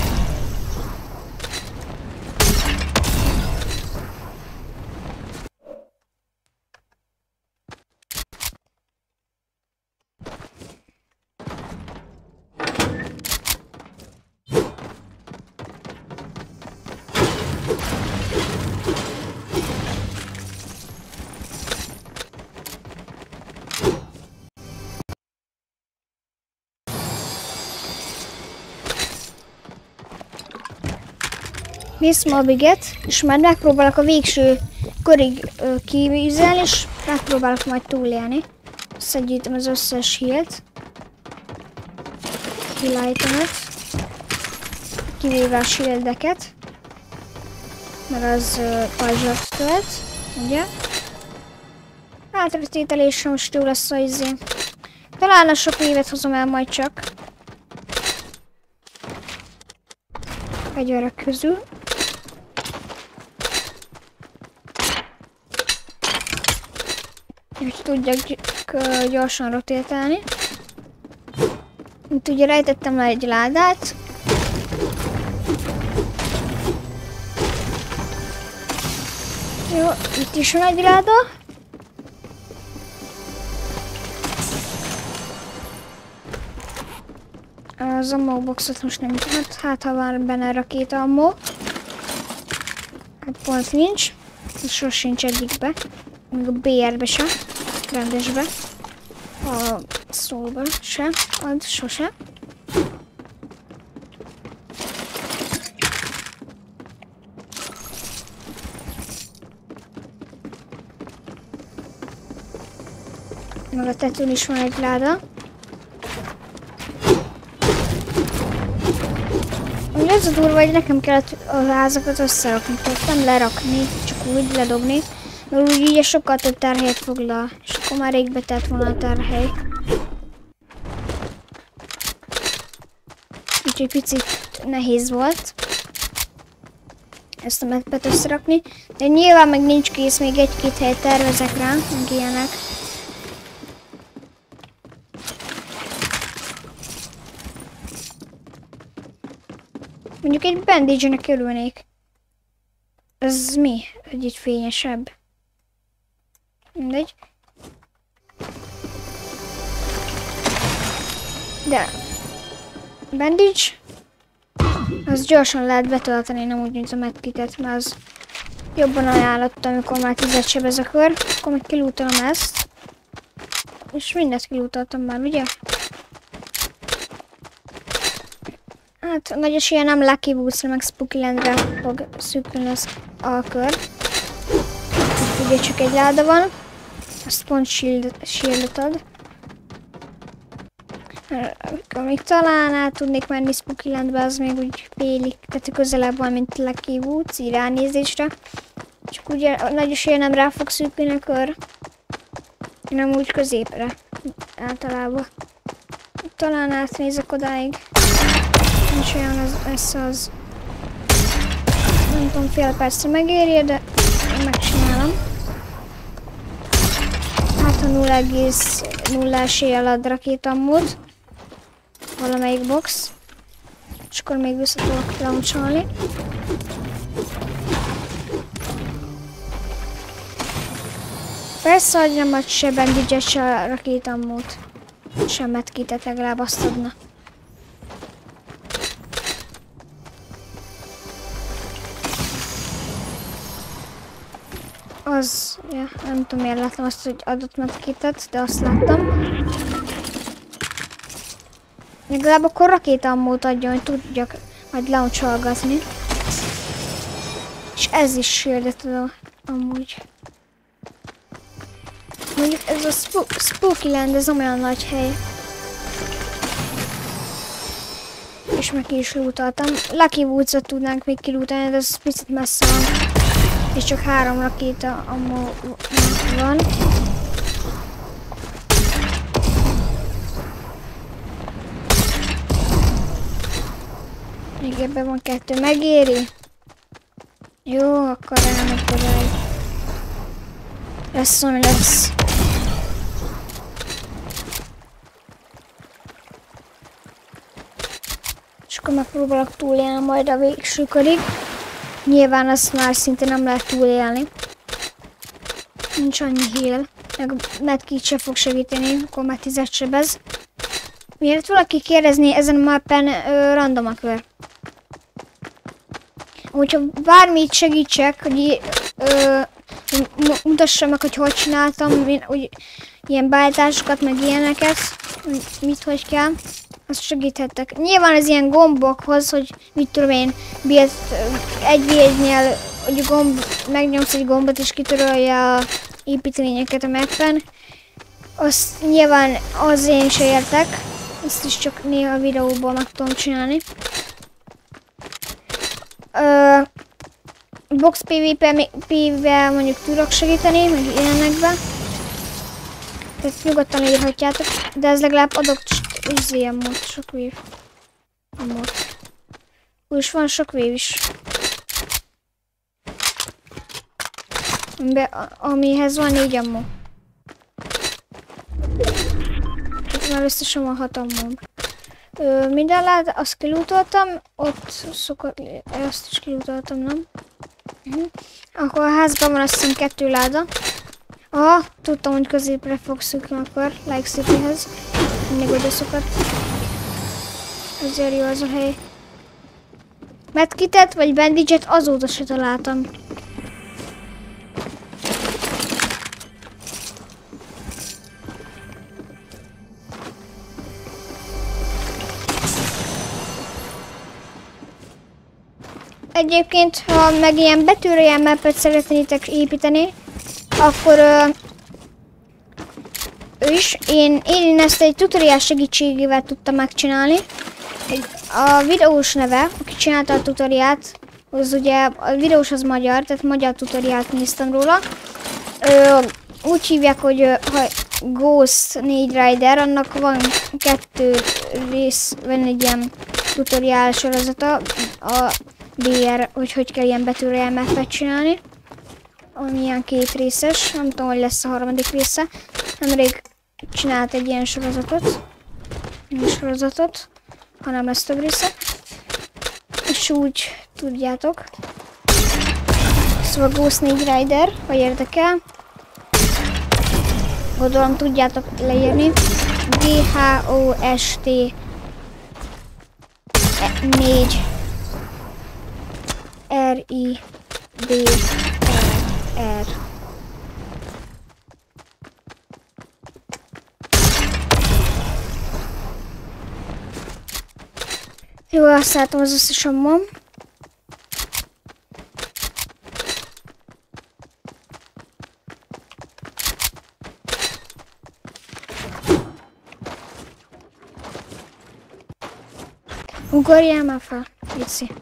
Miss Mobiget, és majd megpróbálok a végső körig kivízelni, és megpróbálok majd túlélni. Szedjétem az összes healt. Kilájtemet. Kivéve a shieldeket. Mert az uh, pajzsot tölt, ugye? Hátratételésre most jó lesz a izé. Talán a sok évet hozom el majd csak. Fegyverek közül. És tudjak gyorsan rotétálni. Itt ugye rejtettem le egy ládát. Jó, itt is van egy láda. Az ammo boxot most nem tudom, hát ha van benne rakéta ammo. Hát pont nincs. Sosincs egyikbe. Még a bé er-be se. Rendesbe. A szóba se. Az sose. Meg a tetőn is van egy láda. Ugye ez a durva, hogy nekem kellett a házakat összerakni, tehát nem lerakni, csak úgy ledobni. Mert úgy így sokkal több terhelyet foglal, és akkor már rég betelt volna a terhely. Úgyhogy picit nehéz volt ezt a mapet összerakni. De nyilván meg nincs kész, még egy-két helyet tervezek rá, meg ilyenek. Mondjuk egy bandage-nek örülnék. Ez mi? Hogy itt fényesebb. Mindegy. De bandage az gyorsan lehet betölteni, nem úgy, mint a medkitet, mert az jobban ajánlott, amikor már tízet sebez a kör. Akkor meg kilútolom ezt. És mindent kilútoltam már, ugye? Hát nagy esélye nem Lucky Boots-ra meg Spooky Land-re fog szűkülni az a kör. Itt ugye csak egy láda van. Azt pont shield-ot ad. Amikor még talán át tudnék menni Spooky Landbe, az még úgy félig, tehát közelebb van, mint Lucky Boots, így ránézésre. Csak ugye nagy esélye nem rá fog szűkülni a kör. Nem úgy középre. Általában. Talán átnézek odáig. Nincs olyan az, ez az. Nem tudom, fél percre megéri, de én megcsinálom. Hát a nulla egész nulla eséllyel ad rakétamód. Valamelyik box. És akkor még vissza tudok launcholni. Persze, hogy nem ad se bandage-et, se rakétamód. Sem medkitet, legalább azt adna. Az, ja, nem tudom, miért láttam azt, hogy adott medkitet, de azt láttam. Legalább akkor rakétamót adjon, hogy tudjak majd launcholgatni. És ez is shieldet ad amúgy. Mondjuk ez a Spook, Spooky Land, ez olyan nagy hely. És meg ki is lootaltam. Lucky Woods-ot tudnánk még kilootalni, de ez picit messze van. És csak három rakéta ammo van. Még ebben van kettő. Megéri? Jó, akkor elmegyek odáig. Lesz, ami lesz. És akkor megpróbálok túlélni majd a végső körig. Nyilván azt már szinte nem lehet túlélni. Nincs annyi heal. Meg medkit se fog segíteni, akkor már tízet sebez. Miért valaki kérdezni, ezen a mappen ö, random a kör. Hogyha bármit segítsek, hogy ö, mutassam meg, hogy hogy csináltam, úgy, ilyen beállításokat, meg ilyeneket, mit, hogy kell, azt segíthettek. Nyilván az ilyen gombokhoz, hogy mit tudom én, egy vé egynél, hogy a gomb, megnyomsz egy gombot és kitörölje a építményeket a mappen, azt nyilván az én se értek, ezt is csak néha a videóból meg tudom csinálni. Ö, Box pé vé pé-vel mondjuk tudok segíteni, meg ilyenekben. Tehát nyugodtan írhatjátok, de ez legalább adok ilyen mód, sok vév. Mód. Úgy van sok vév is. Be, amihez van négy ammó. Itt már összesen van hat ammóm. Minden lát, azt kilútoltam, ott szokott, azt is kilútoltam, nem? Uh-huh. Akkor a házban van azt hiszem kettő láda. Aha, tudtam, hogy középre fog szűkni akkor, Like Cityhez. Mindig oda szokott. Ezért jó az a hely. Medkitet vagy bandage-et azóta se találtam. egyébként, ha meg ilyen betűrőjel mappet szeretnétek építeni, akkor ö, is, én, én ezt egy tutoriál segítségével tudtam megcsinálni. A videós neve, aki csinálta a tutoriát, az ugye, a videós az magyar, tehát magyar tutoriát néztem róla. Ö, úgy hívják, hogy ha Ghost négy Rider, annak van kettő rész, van egy ilyen tutoriál sorozata, a bé er, hogy hogy kell ilyen betűrőjel mappet csinálni. Ami ilyen két részes, nem tudom, hogy lesz a harmadik része. Nemrég csinált egy ilyen sorozatot, ilyen sorozatot, ha nem lesz több része. És úgy tudjátok. Szóval Ghost négy Rider, ha érdekel. Gondolom tudjátok leírni. G H O S T négy R I D R. Jó, azt látom az összesomban. Ugorjál már fel, Vici.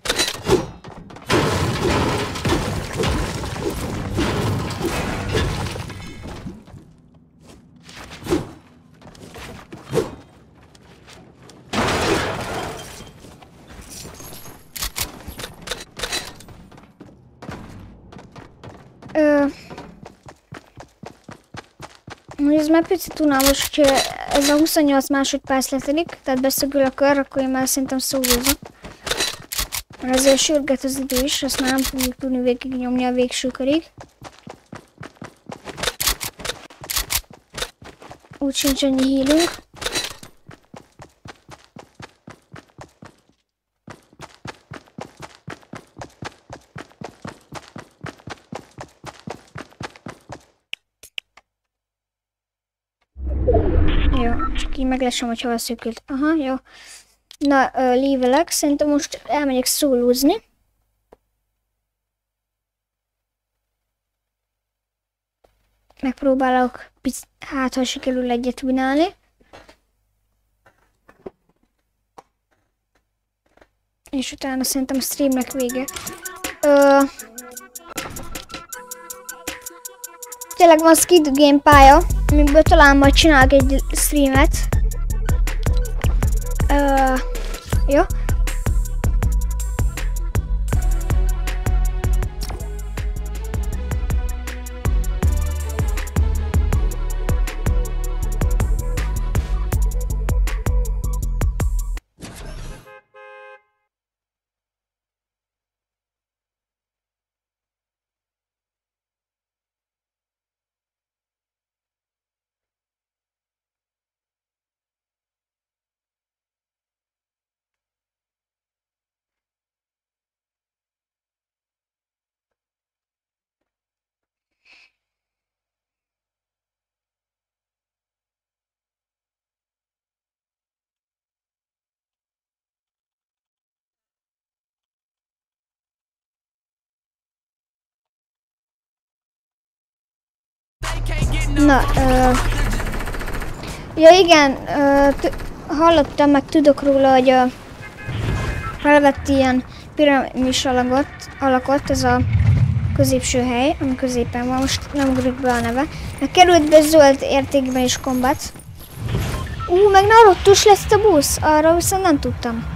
Ez már picit unalmas, hogyha ez a huszonnyolc másodperc letelik, tehát beszögül a kör, akkor én már szerintem szólózok. Mert azért sürget az idő is, azt már nem fogjuk tudni végignyomni a végső körig. Úgy sincs annyi hílünk. Jó, csak így meglesem, hogy hova szűkült. Aha, jó. Na, uh, lévelek. Szerintem most elmegyek szólózni. Megpróbálok, hát ha sikerül egyet vinálni. És utána szerintem a streamnek vége. Uh, tényleg van Skid Game pálya, amiből talán majd csinálok egy streamet. Uh, jó. Na, uh, ja igen, uh, hallottam, meg tudok róla, hogy uh, felvett ilyen piramis alakot, alakot, ez a középső hely, ami középen van, most nem ugrjuk be a neve. Meg került be zöld értékben is kombat. Ú, uh, meg narottus lesz a busz, arra viszont nem tudtam.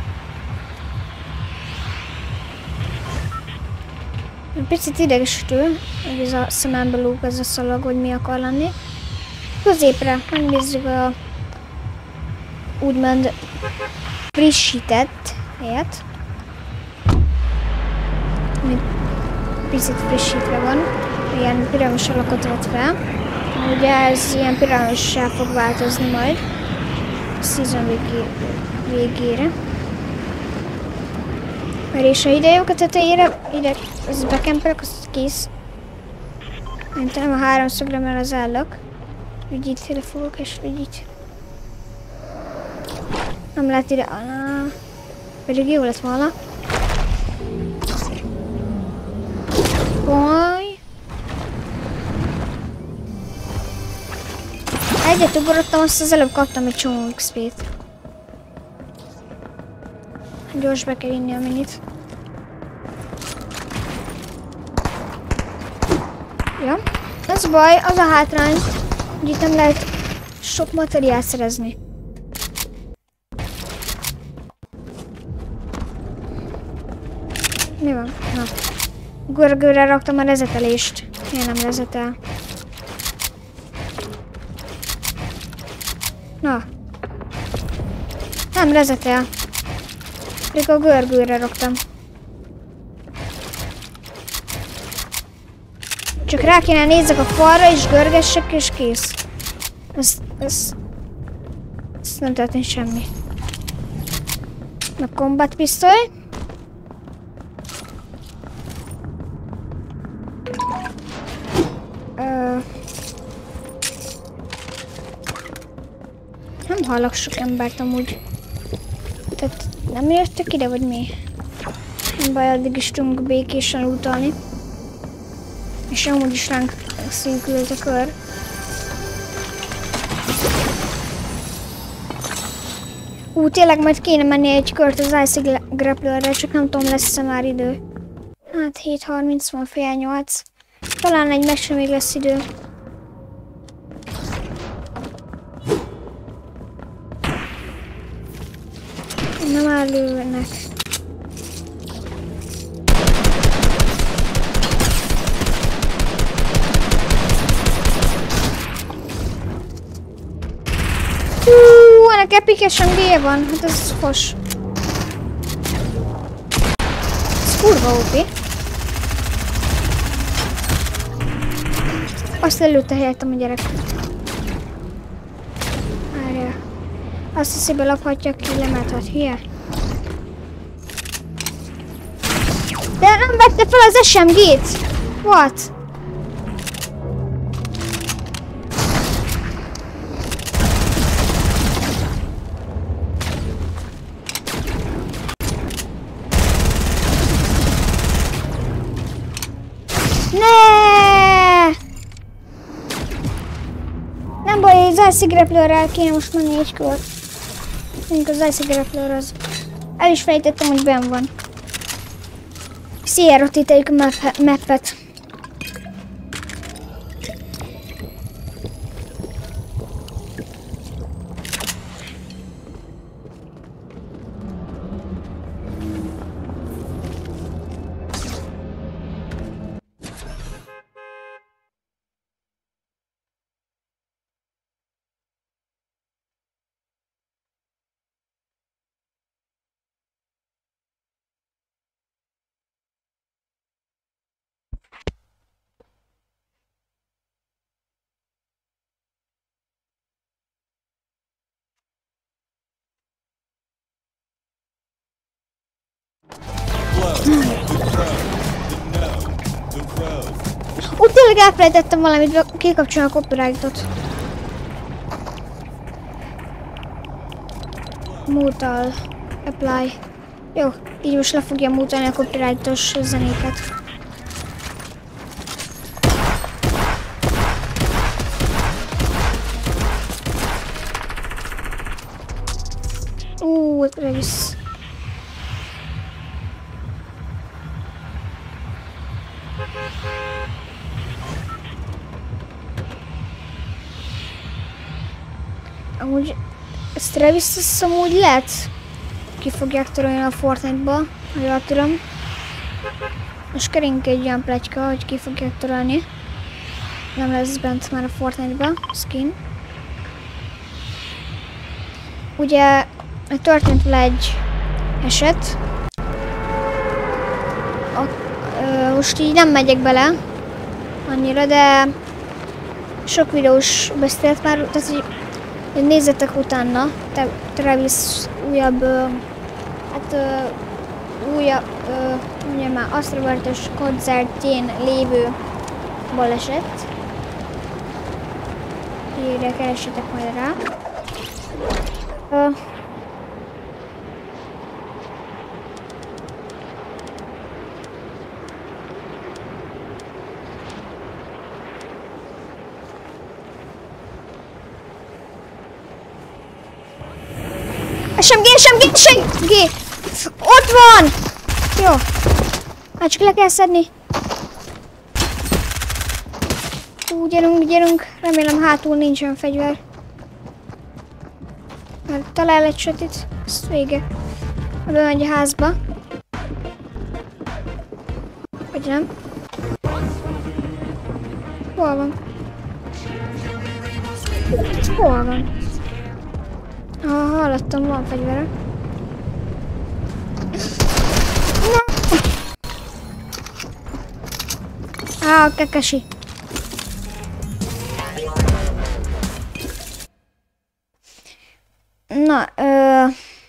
Picit idegesítő, hogy ez a szemembe lóg ez a szalag, hogy mi akar lenni. Középre megnézzük a úgymond frissített helyet. Ami picit frissítve van, ilyen piramis alakot vett fel. Ugye ez ilyen piramissá fog változni majd a season végé, végére. Mert és ha ide jók a tetejére, ide az bekempelek, az kész. Nem tudom, a háromszogra, mert az állak. Úgy itt ide fogok, és úgy itt. Nem lehet ide, ah, pedig jó lett volna. Oly. Egyet ugrottam, azt az előbb kaptam egy csomó iksz pét. Gyors be kell inni a minit. Ja, ez baj, az a hátrány, hogy itt nem lehet sok materiált szerezni. Mi van? Na. Görgőre raktam a rezetelést. Miért nem rezetel? Na. Nem rezetel. Pedig a görgőre raktam. Csak rá kéne nézzek a falra és görgessek és kész. Ez, ez, ez nem történt semmi. A combat pisztoly. Ö... Nem hallok sok embert amúgy. Tehát nem jöttek ide, vagy mi? Nem baj, addig is tudunk békésen utalni. És amúgy is ránk szűkült a kör. Ú, tényleg majd kéne menni egy kört az Icy Grapplerre, csak nem tudom, lesz-e már idő. Hát hét harminc van, fél nyolc. Talán egy mesre még lesz idő. Nem már lőnek. Hú, ennek epikes em gé van, hát ez fos. Ez kurva ó pé. Azt lelőtte helyettem a gyerek. Várjál. Azt hiszi, belaphatja ki, lemethat, hülye. De nem vette fel az es em gét! What? Nem baj, az Icy Grapplerrel kéne most menni egy kört. Mondjuk az Icy Grappler az. El is fejtettem, hogy benn van. Széjjel rotíteljük a mappet. Úgy tényleg elfelejtettem valamit, kikapcsolni a copyrightot. Mutal. Apply. Jó, így most le fogja mutálni a copyrightos zenéket. Ú, revisz. Amúgy ezt Travis azt amúgy lehet ki fogják törölni a Fortnite-ba, ha jól tudom. Most kerünk egy olyan pletyka, hogy ki fogják törölni. Nem lesz bent már a Fortnite-ba, skin. Ugye történt vele egy eset. A, ö, most így nem megyek bele annyira, de sok videós beszélt már, tehát hogy nézzetek utána, Travis újabb, ö, hát ö, újabb, ö, ugye már Astrovertes koncertjén lévő baleset. Ide keressetek majd rá. Ö, es em gé, es em gé, es em gé! Ott van! Jó. Hát csak le kell szedni. Ú, gyerünk, gyerünk. Remélem hátul nincs olyan fegyver. Mert talál egy sötét. Ez vége. Bemegy a házba. Vagy nem? Hol van? Hol van? Ah, hallottam, van fegyvere. Á, a Kakashi. Na, ö...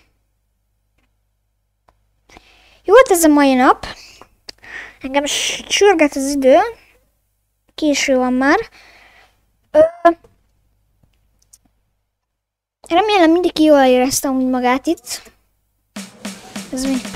jó volt ez a mai nap. Engem sürget az idő. Késő van már. Ö... Remélem mindenki jól érezte úgy magát itt. Ez mi?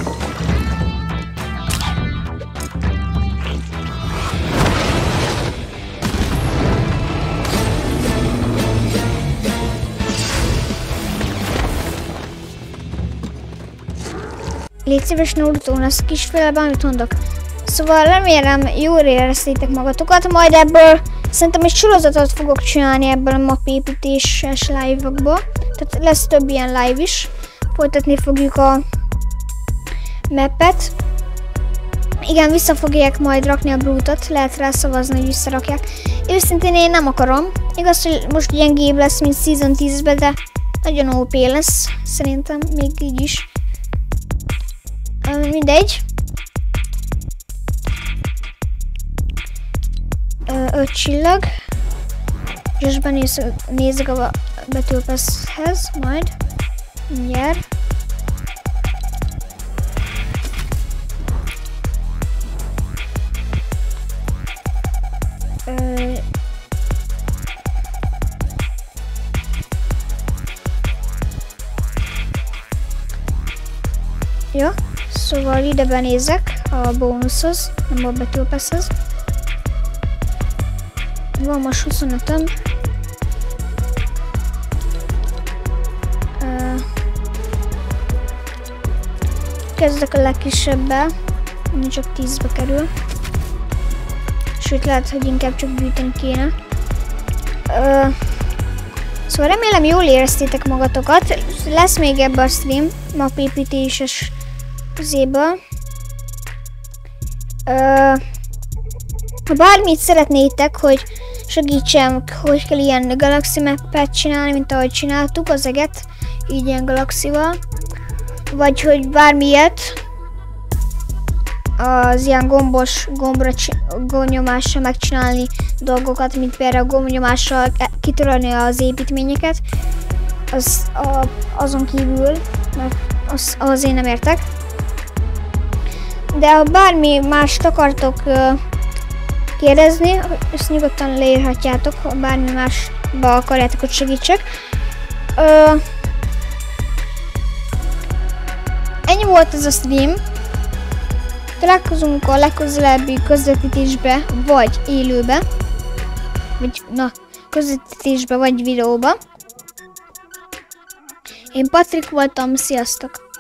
Légy szíves, Naruto, az kisfélben, amit mondok. Szóval remélem jól éreztétek magatokat, majd ebből szerintem egy sorozatot fogok csinálni ebből a mapépítéses live-okból. Tehát lesz több ilyen live is. Folytatni fogjuk a mapet. Igen, vissza fogják majd rakni a Brute-ot, lehet rá szavazni, hogy visszarakják. Őszintén én nem akarom. Igaz, hogy most gyengébb lesz, mint Season tízben, de nagyon ó pé lesz, szerintem még így is. Mindegy. Öt csillag. És benézzük a betűpasszhez majd. Mindjárt. Jó. Szóval ide benézek a bónuszhoz, nem a betűpasszhoz. Van most huszonötöm. Kezdek a legkisebbel, ami csak tízbe kerül. Sőt, lehet, hogy inkább csak gyűjteni kéne. Szóval remélem jól éreztétek magatokat. Lesz még ebben a stream, mapépítéses közéből. Ha bármit szeretnétek, hogy segítsem, hogy kell ilyen Galaxy Map-et csinálni, mint ahogy csináltuk az eget, így ilyen Galaxival, vagy hogy bármilyet az ilyen gombos gombra gombnyomással megcsinálni dolgokat, mint például gombnyomással kitörölni az építményeket, az, a, azon kívül, mert az, ahhoz én nem értek. De ha bármi mást akartok uh, kérdezni, ezt nyugodtan leírhatjátok, ha bármi másba akarjátok, hogy segítsek. Uh, ennyi volt ez a stream. Találkozunk a legközelebbi közvetítésbe, vagy élőbe. Vagy, na, közvetítésbe, vagy videóba. Én Patrik voltam, sziasztok!